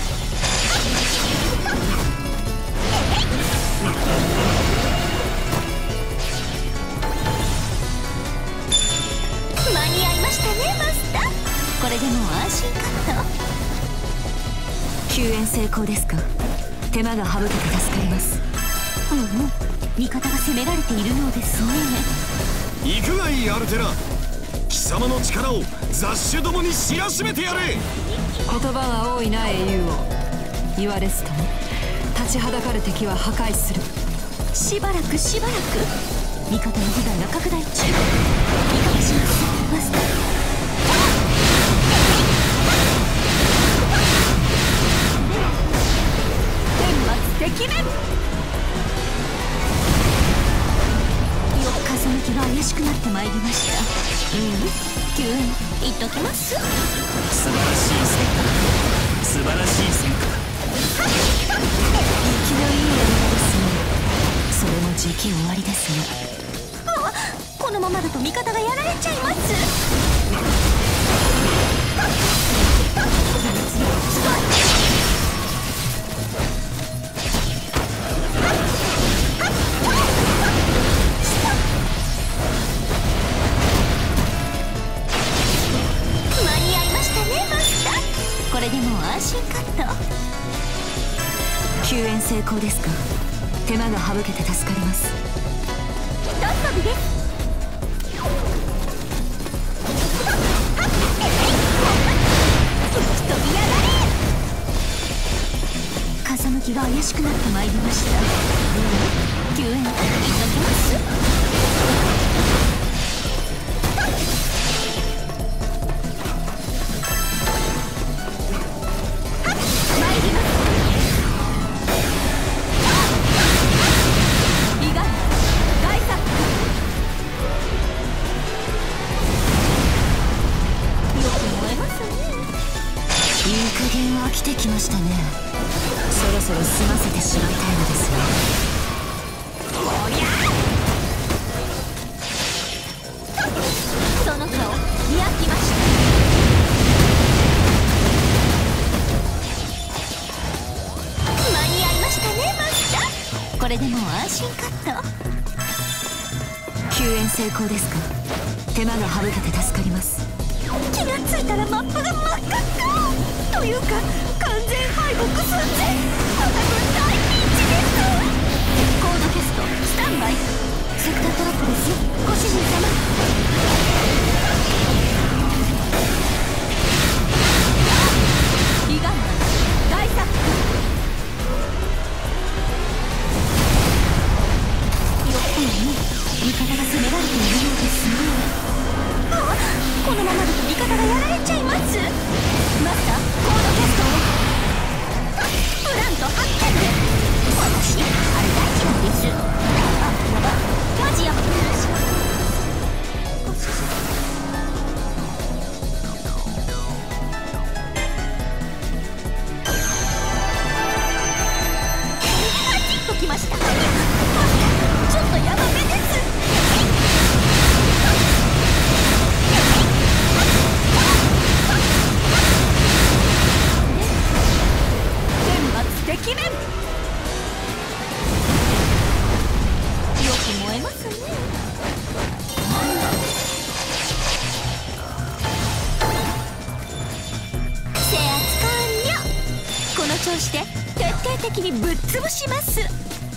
間に合いましたねマスター。これでもう安心かと。救援成功ですか。手間が省けて助かります。味方が攻められているようですね。 行くがいいアルテラ。貴様の力を雑種どもに知らしめてやれ。 言葉が多いな英雄を。言われずとも立ちはだかる敵は破壊する。 しばらく味方の被害が拡大中。いかがしますマスター。天末敵面。風向きが怪しくなってまいりました。救援言っときます。 素晴らしい戦果。素晴らしい戦果。 生きのいい山ですね。それも時期終わりですが、このままだと味方がやられちゃいます。間に合いましたねマスター。これでもう安心かと。 救援成功ですか。手間が省けて助かります。 ひとっ飛びです。飛び上がれ。風向きが怪しくなってまいりました。救援いっときます。参ります。伊賀大作よく燃えますね。 加減飽きてきましたね。そろそろ済ませてしまいたいのですが。おりゃその顔焼きました。間に合いましたねマスター。これでもう安心カット。救援成功ですか。手間が省けて助かります。気がついたらマップが真っ赤っかというか完全敗北寸前。また分大ピンチです。コードキャストスタンバイ。セクタートラップですよご主人様。リガンマン大作よっぽどね味方が攻められているようですね。このままだと味方がやられちゃいます。マスターコードキャストをプラント発見で。私あれ大嫌いです。あ、やばマジやばい。あっちっときました。ちょっとヤバめです。天末てきめん。よく燃えますね。制圧完了。この調子で徹底的にぶっ潰します。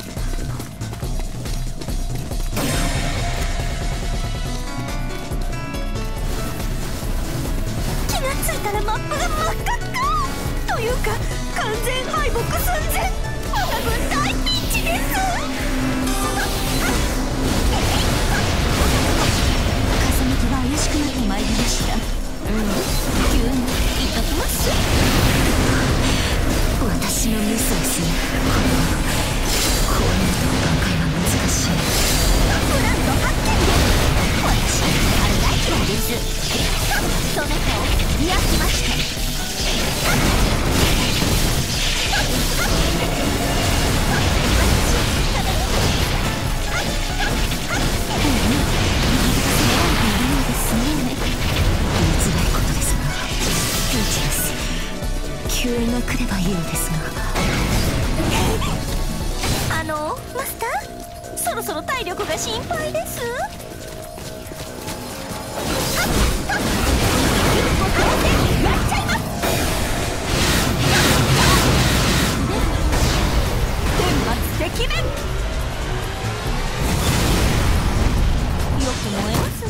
気がついたらマップが真っ赤っかというか完全敗北寸前。また分大ピンチです。風向きが怪しくなってまいりました。急に言っときます。私のミスですね。こういうの挽回は難しい。プラント発見で。私あれ大嫌いです。その顔焼きました。救援が来ればいいのですが。マスターそろそろ体力が心配です。僕はねやっちゃいます。天末てきめん。よく燃えます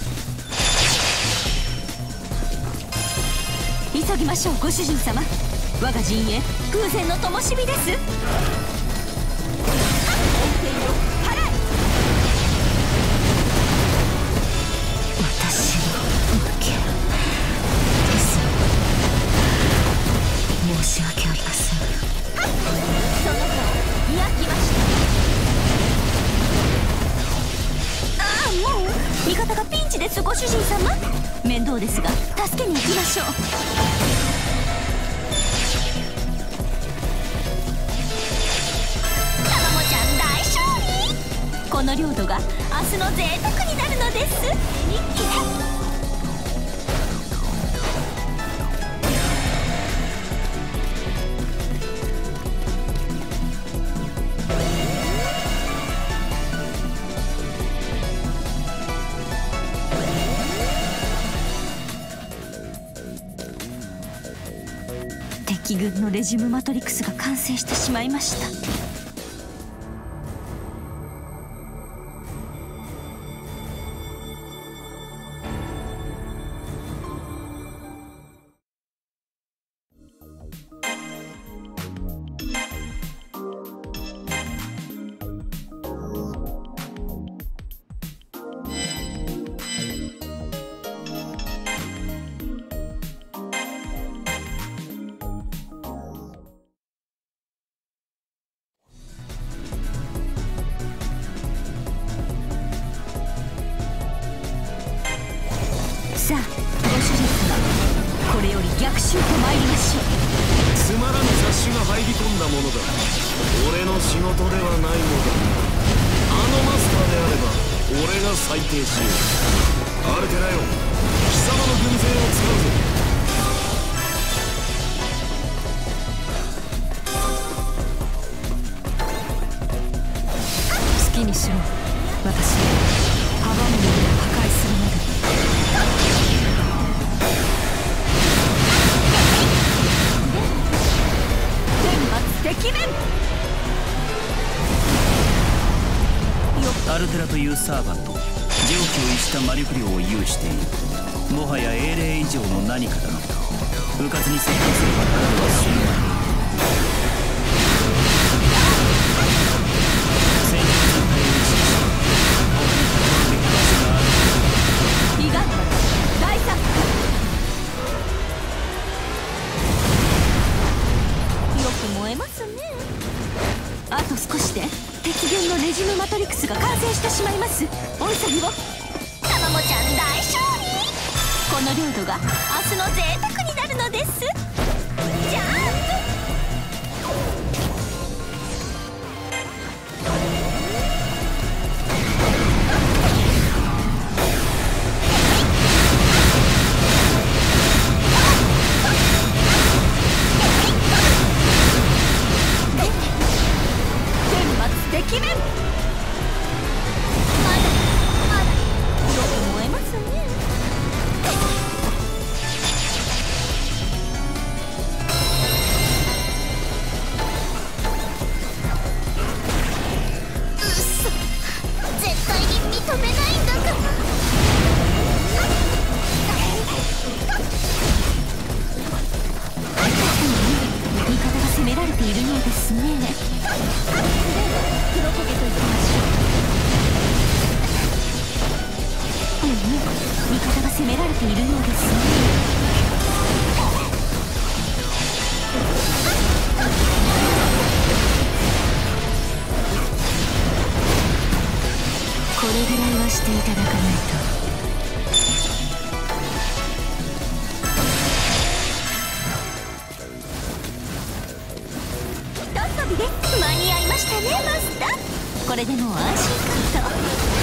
ね。急ぎましょうご主人様。我が陣営偶然の灯火です。私の負けです。申し訳ありません。その顔焼きました。ああもう味方がピンチですご主人様。面倒ですが助けに行きましょう。この領土が明日の贅沢になるのです。敵軍のレジムマトリクスが完成してしまいました。 仕事ではないのだ。あのマスターであれば俺が裁定しよう。アルテラよ、貴様の軍勢を使うぞ。 好きにしろ。私は阻むように破壊するまで。天末敵面。 アルテラというサーバント、常軌を逸した魔力量を有している。もはや英霊以上の何かだの。迂闊に接近すればただのは死ぬまで。戦場全体を意識し、他に戦うべき場所がある。 伊賀大作よく燃えますね。あと少しで敵軍のレジムマトリクスが完成してしまいます。お急ぎを。たまもちゃん大勝利。この領土が明日の贅沢になるのです。じゃあ敵面。まだよく燃えますね。 うっそ、絶対に認めないんだから。 味方が攻められているようですね。黒焦げといきましょう。味方が攻められているようですね。これぐらいはしていただかないと。間に合いましたね、マスター。これでもう安心かと。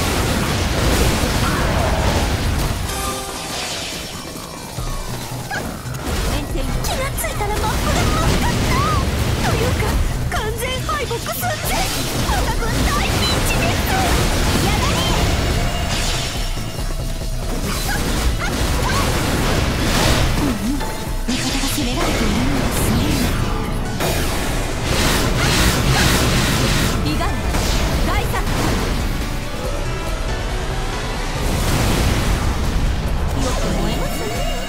気がついたら真っ赤だった。というか完全敗北寸前。我が軍大ピンチです。やがれ。味方が攻められているようですね。伊賀大作よく燃えますね。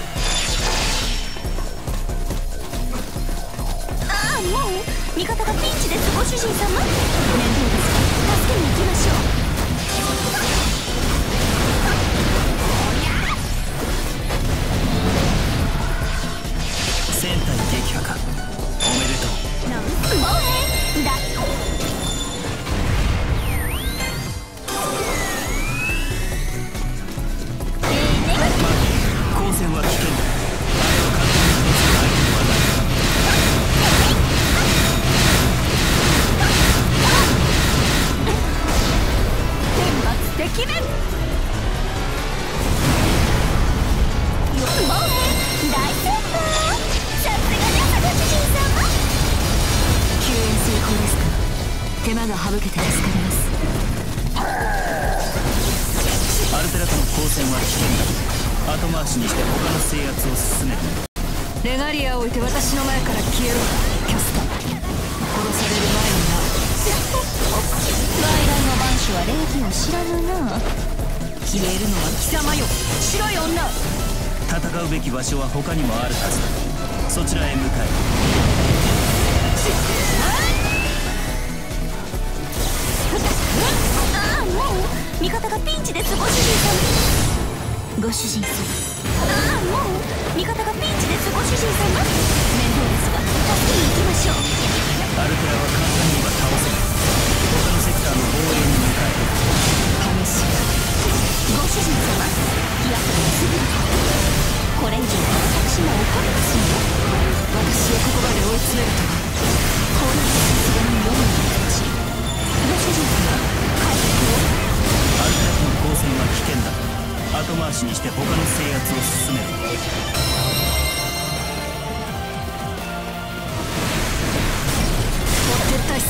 ああ、もう味方がピンチです。ご主人様、面倒ですが助けに行きましょう。 戦隊撃破か。おめでとう。 防衛だ。 光線は危険だ。あれを簡単に通す相手ではない。 天末敵面。防衛大成功。さすがですご主人様。 救援成功ですか。手間が省けて助かります。 アルテラとの交戦は危険だ。後回しにして他の制圧を進める。 レガリアを置いて私の前から消えろ、キャスター。殺される前にな。 外来の番主は礼儀を知らぬな。 消えるのは貴様よ、白い女。 戦うべき場所は他にもあるはずだ。そちらへ向かえ。 ああ、もう味方がピンチです。ご主人様。ご主人様。ああ、もう味方がピンチです。ご主人様。面倒ですが助けに行きましょう。 アルテラは簡単には倒せない。他のセクターの防衛に向かえ。 試しご主人様、気がすぎる。これ以上私も怒りますよ。 私をここまで追い詰めるとは。 こんなにさすがに読むの。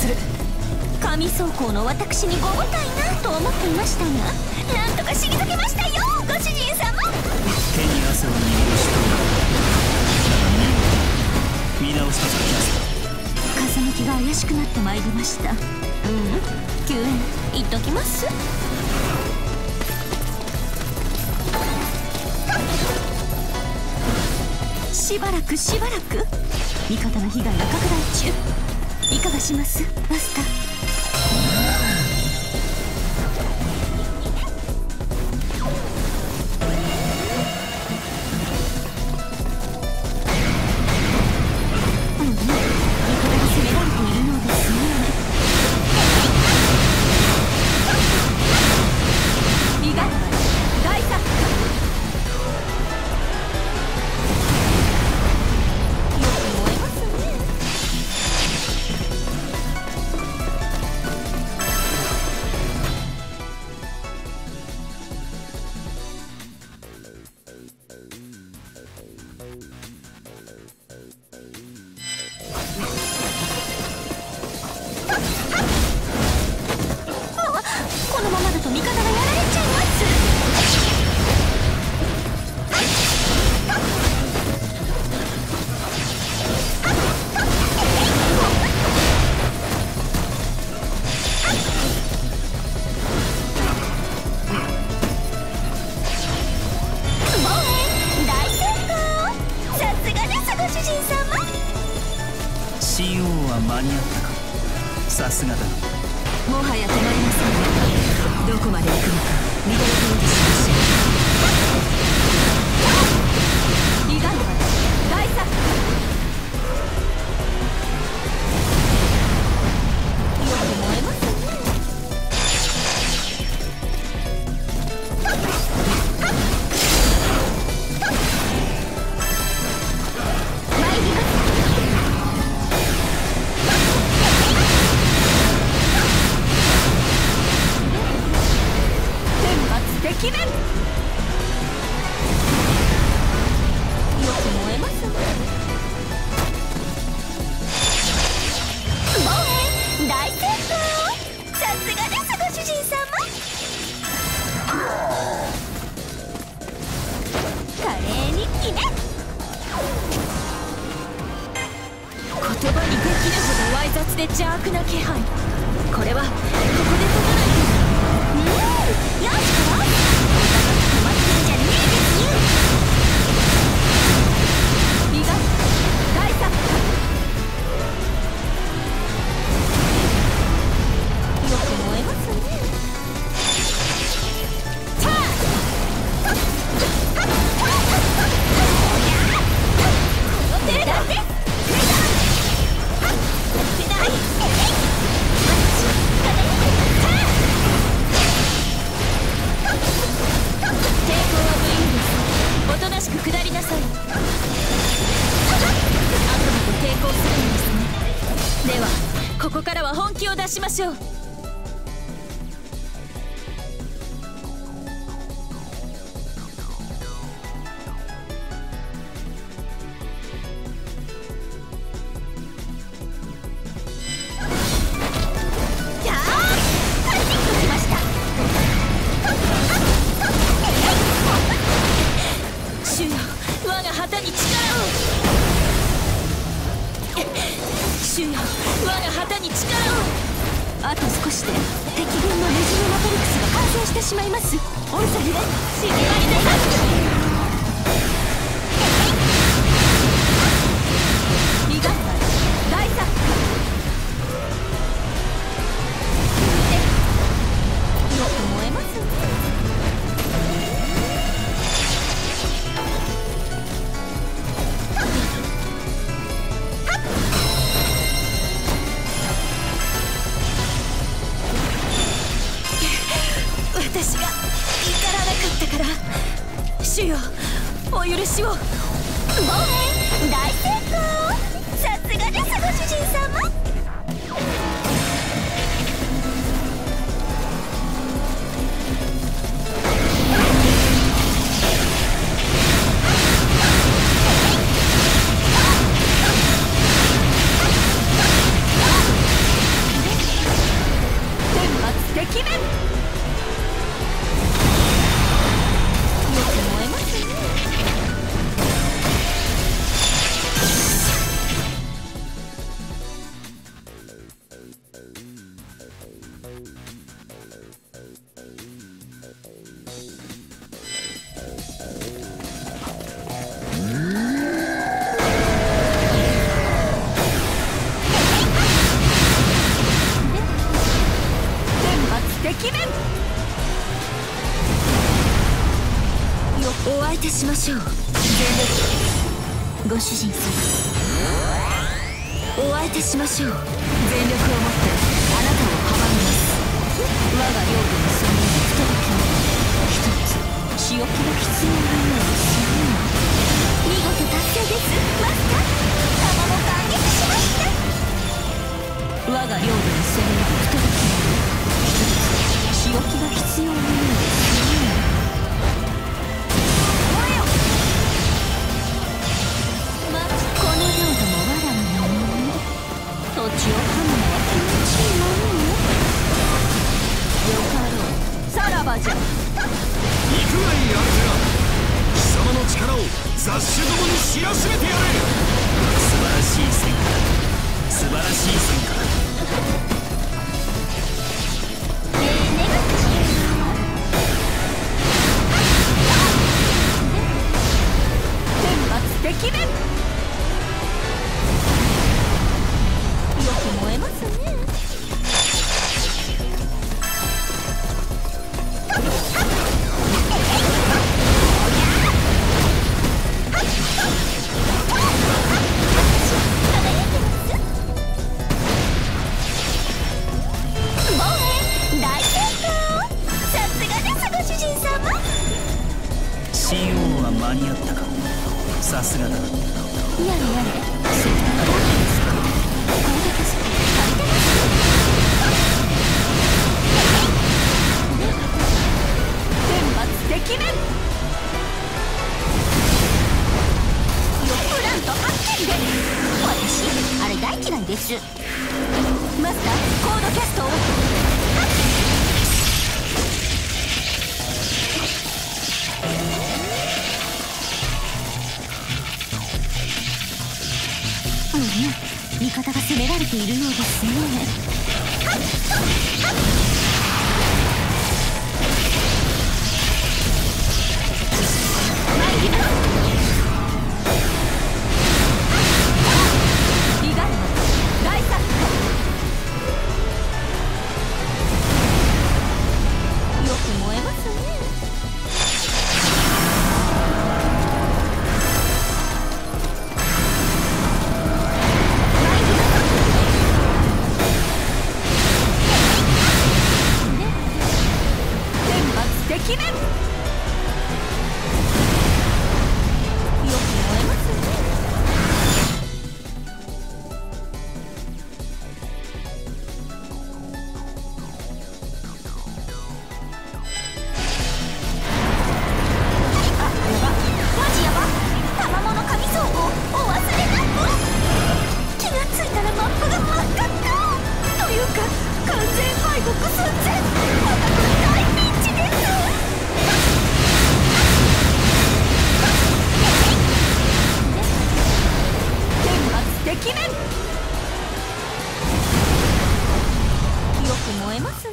する。 神装甲の私にご無体なと思っていましたが、なんとか退けましたよ、ご主人様。 手に汗を握る人だが見直したぞキャスター。 風向きが怪しくなってまいりました。救援言っときます。しばらく味方の被害が拡大中。いかがしますマスター。このままだと味方がやられちゃいます。 CO は間に合ったか。さすがだな。 もはや止まりません。どこまで行くのか見届けようとしましょう。リガンド大作よく燃えますね。 敵面よく燃えますね。防衛大成功。さすがですご主人様。華麗に決め。 言葉にできるほどわい雑で邪悪な気配。これはここで解かないと。 よしこ止まってんじゃねえですよ。 リガン大作よく燃えますね。手だっておとなしく下りなさい。あくまで抵抗するんですね。 ではここからは本気を出しましょう。 あと少しで敵軍のネジメマトリクスが完成してしまいます。お急ぎでしまりなさい。リガンバ大作よく燃えますね。私が至らなかったから。主よご主人様、お相手しましょう。全力をもってあなたを阻みます。我が領土にその不届きに一つ仕置きが必要なようですね。見事達成です。マスター、弾も感激しました。我が領土に攻める不届きに一つ仕置きが必要なようですね。この領土も我らのもの。土地を噛むのは気持ちいいものよ。よかろう、さらばじゃ。 行くがいいアルテラ、貴様の力を雑種どもに知らしめてやれ。 素晴らしい戦果、素晴らしい戦果。 天罰敵面。よく燃えますね。大成功。さすがですご主人様。 CO は間に合ったか。さすがだ。 やれやれ、そうだろうですか。これだけしか足りてます。天罰敵面。プラント発見で。私あれ大嫌いです。マスター、コードキャストを。味方が攻められているようですね。リガルマ大作戦。よく燃えますね。敵面。よく燃えますね。あ、やば、マジやば。賜物神装合お忘れなく。気がついたらマップが真っ赤っかというか完全敗北寸前。私大ピンチです。敵面。よく燃えますね。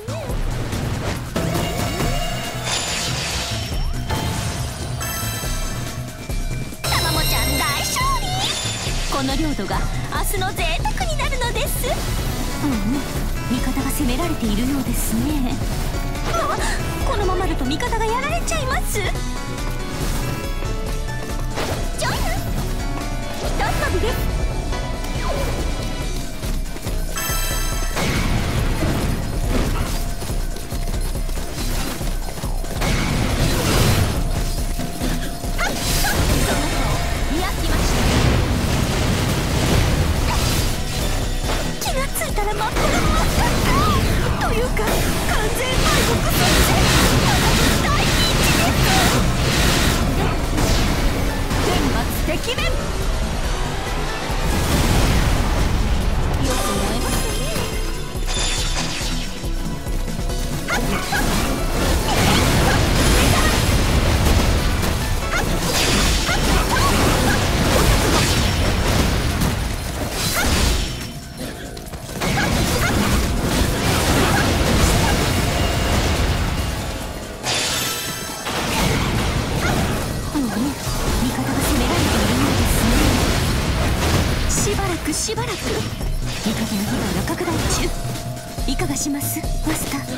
たまもちゃん大勝利。この領土が明日の贅沢になるのです。味方が攻められているようですね。あ、このままだと味方がやられちゃいます。ジョインひとっ飛びです。というか完全敗北寸前。私大ピンチです。天罰敵面。よく燃えますね。しばらく味方の被害が拡大中。いかがします、マスター。間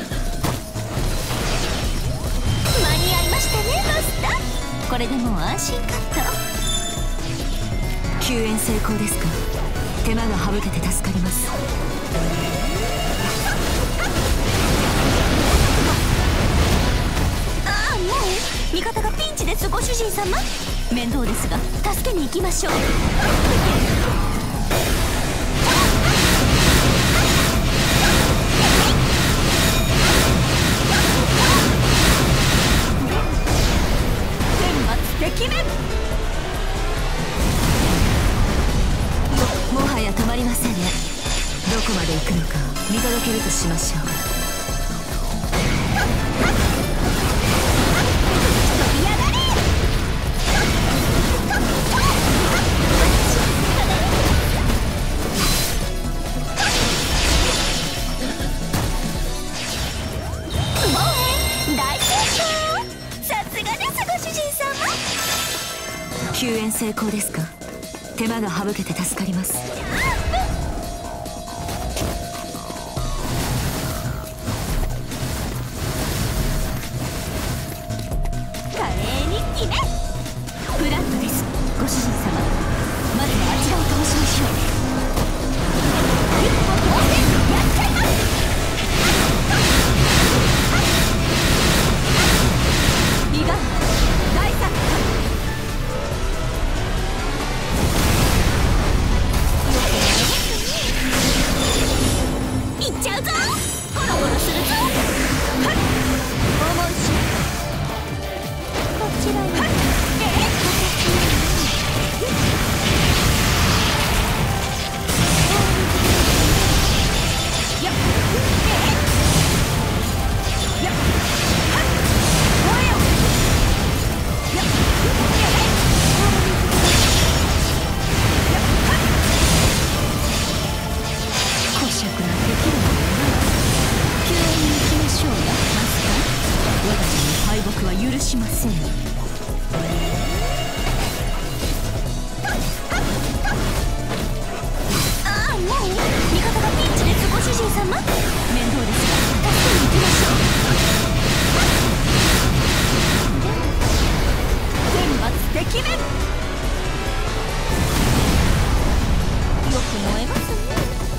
に合いましたね、マスター。これでもう安心かと。 救援成功ですか。手間が省けて助かります。ああ、もう味方がピンチです。ご主人様、面倒ですが助けに行きましょう。天末敵面。もはや止まりませんね。どこまで行くのか見届けるとしましょう。飛び上がれ。大成功。さすがです、ご主人様。救援成功ですか。手間が省けて助かります。華麗に決め。フラットです、ご主人様。まずはあちらを倒しましょう。一歩当然やっちゃいます。伊賀大作いっちゃうぞ。ゴロゴロするぞ。はっ、重いしこちらに。僕は許しません。ああ、もう味方がピンチです、ご主人様。面倒ですが助けに行きましょう。天末敵面。よく燃えますね。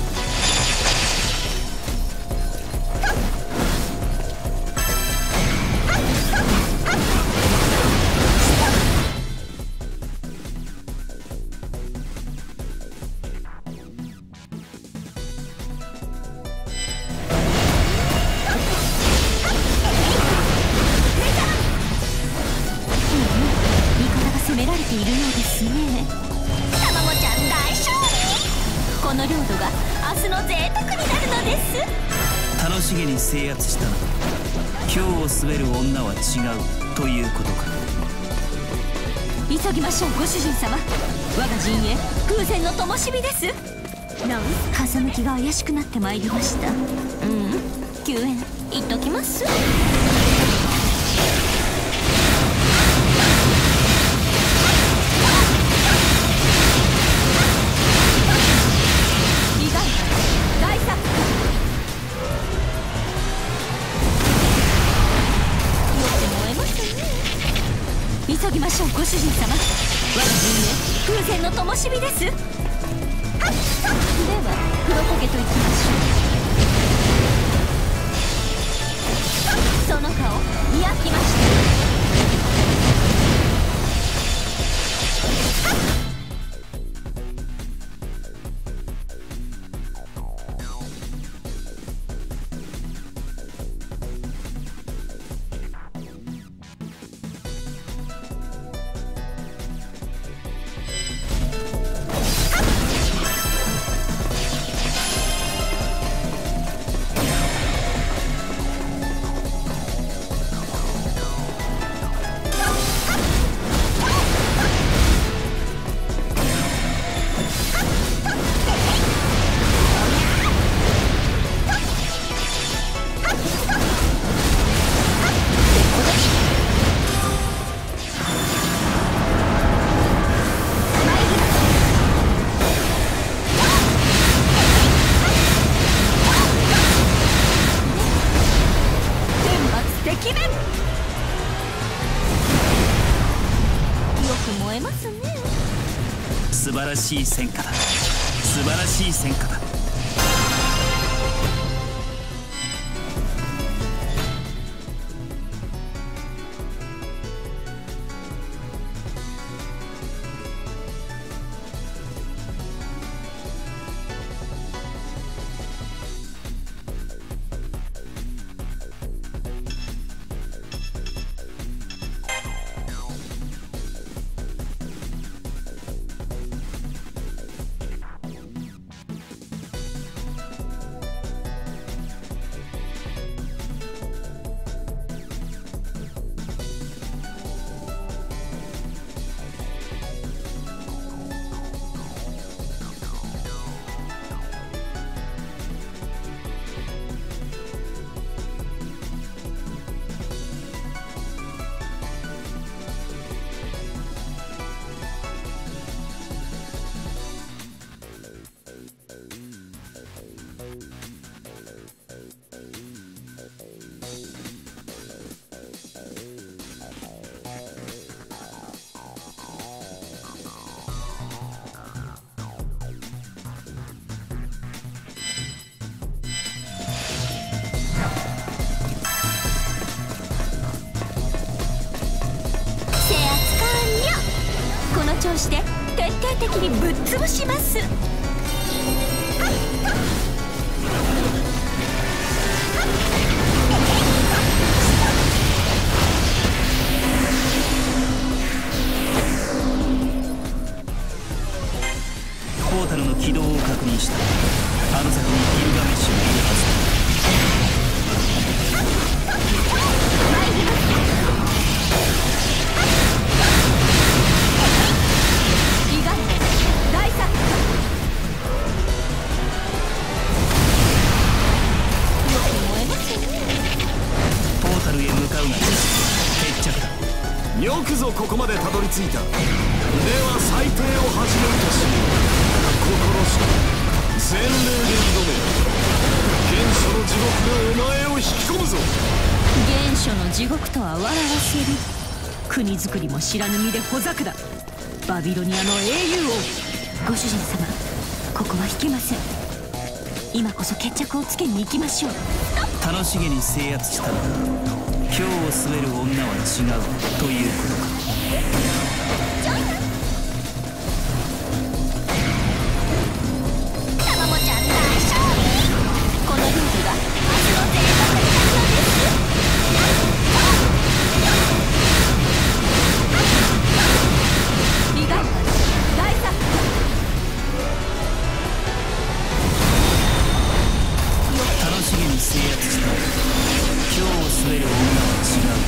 攻められているようですね。たまごちゃん大勝利。この領土が明日の贅沢になるのです。 楽しげに制圧したのだ。今日を滑る女は違うということか。 急ぎましょう、ご主人様。我が陣営空前の灯火です。風向きが怪しくなってまいりました。救援行っときます。急ぎましょう、ご主人様。我が陣営空前の灯火です。では黒焦げといきましょう。その顔見飽きました。 しい戦果だ。素晴らしい戦果だ。 調子で徹底的にぶっ潰します。 ポータルの起動を確認した。あの先にギルガメッシュがいるはずだ。 よくぞここまでたどり着いた。では裁定を始めるとし、心して全霊で挑め。原初の地獄がお前を引き込むぞ。 原初の地獄とは笑わせる。国づくりも知らぬ身でほざくだ。バビロニアの英雄王。ご主人様、ここは引けません。今こそ決着をつけに行きましょう。 楽しげに制圧したのだ。今日を滑る女は違うということか。 タマモちゃん大勝利。このルートが明日の贅沢になるのです。 意外大作楽しげに制圧した。今日を滑る女は違うという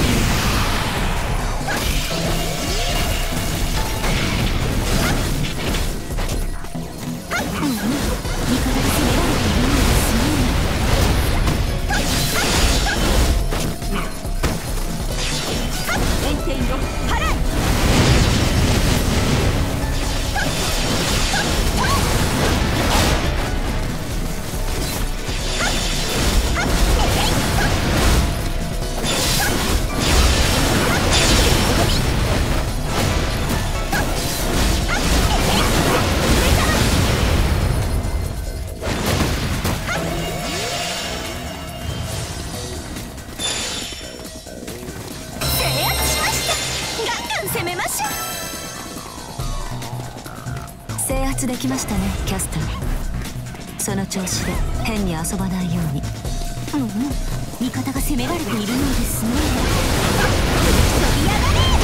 制圧できましたね、キャスター。その調子で変に遊ばないように。味方が攻められているようですね。飛び上がれ。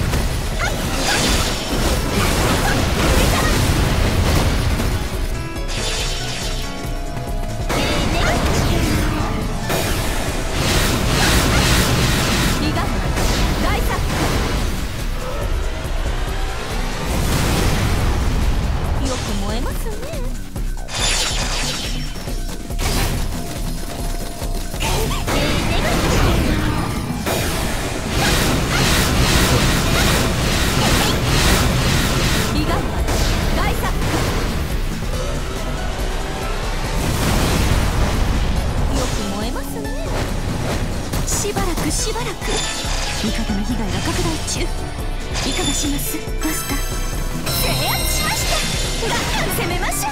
しばらく味方の被害が拡大中。いかがしますマスター。制圧しました。 攻めましょ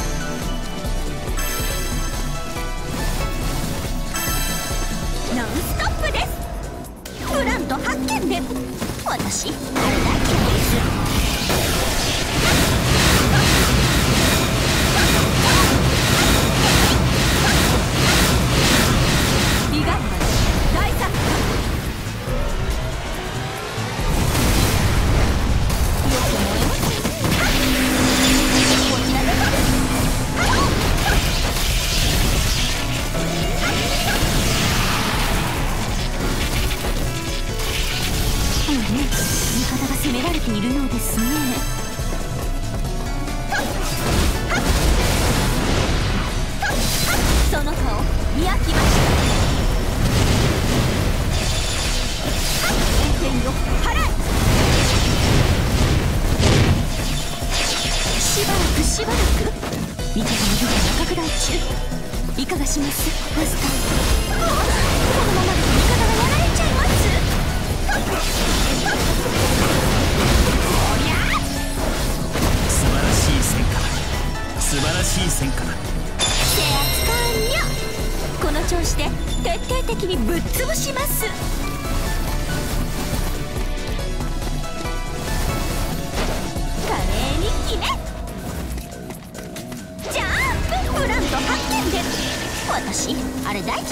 う。ノンストップです。プラント発見で私あれ大嫌いです。ビガンバ大作戦。よく燃えますね。こちらで味方が攻められているようですね。その顔見飽きました。天よ払え。しばらく味方の部隊が拡大中。いかがしますマスター。このままで味方がやられちゃいます。 素晴らしい戦果だ。素晴らしい戦果だ。 制圧完了。この調子で徹底的にぶっ潰します。華麗に決めジャンプ。プラント発見で私あれ大嫌いです。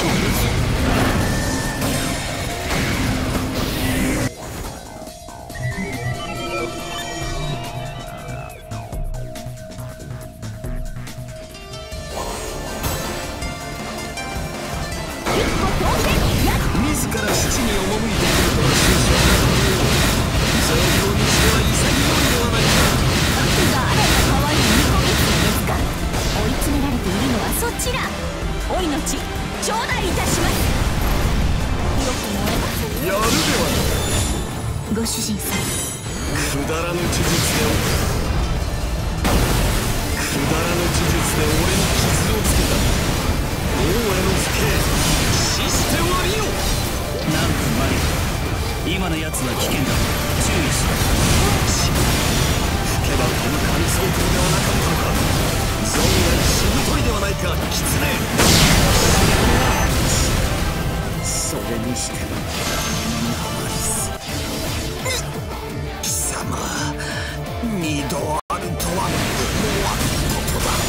自ら死地に赴いてくるとは終始状況にしては潔いではないか。 誰が可愛い煮込みですか。追い詰められているのはそちら。お命頂戴いたします。よく燃えますね。 やるではない。 ご主人様くだらぬ事実で俺に傷をつけた王への不敬死して割りよ。 なんとマリア、今のやつは危険だ。注意しろ。 吹けば飛ぶ神相当ではなかったのか。存外しぶといではないかキツネ。それにしてもナイス。貴様二度あるとは思わぬことだ。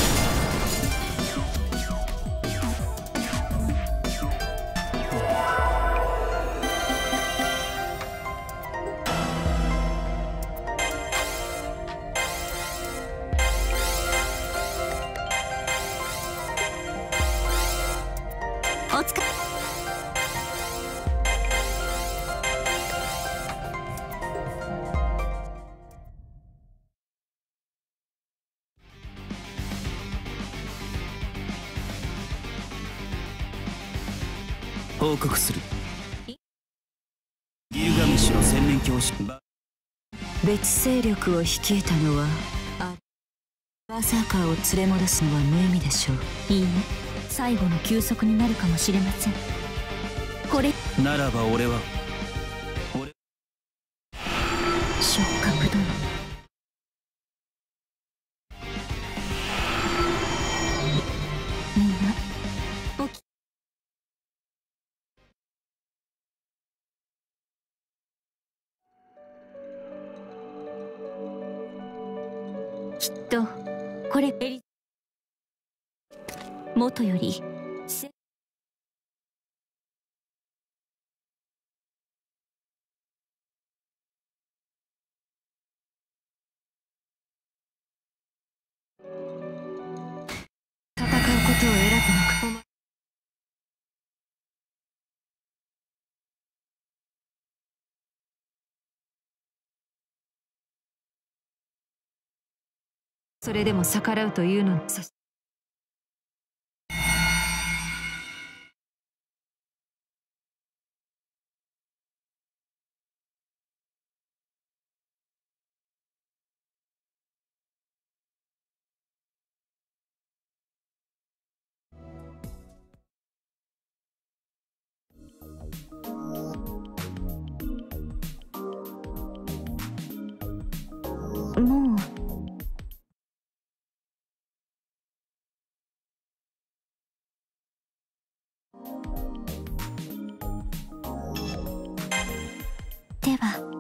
お疲れ。 報告する。ギルガメッシュの洗面教師別勢力を率いたのはバーサーカーを連れ戻すのは無意味でしょう。いいえ、最後の休息になるかもしれません。これならば俺触覚殿。みんなきっとこれ元より戦うことを選ぶのか。それでも逆らうというの。もうでは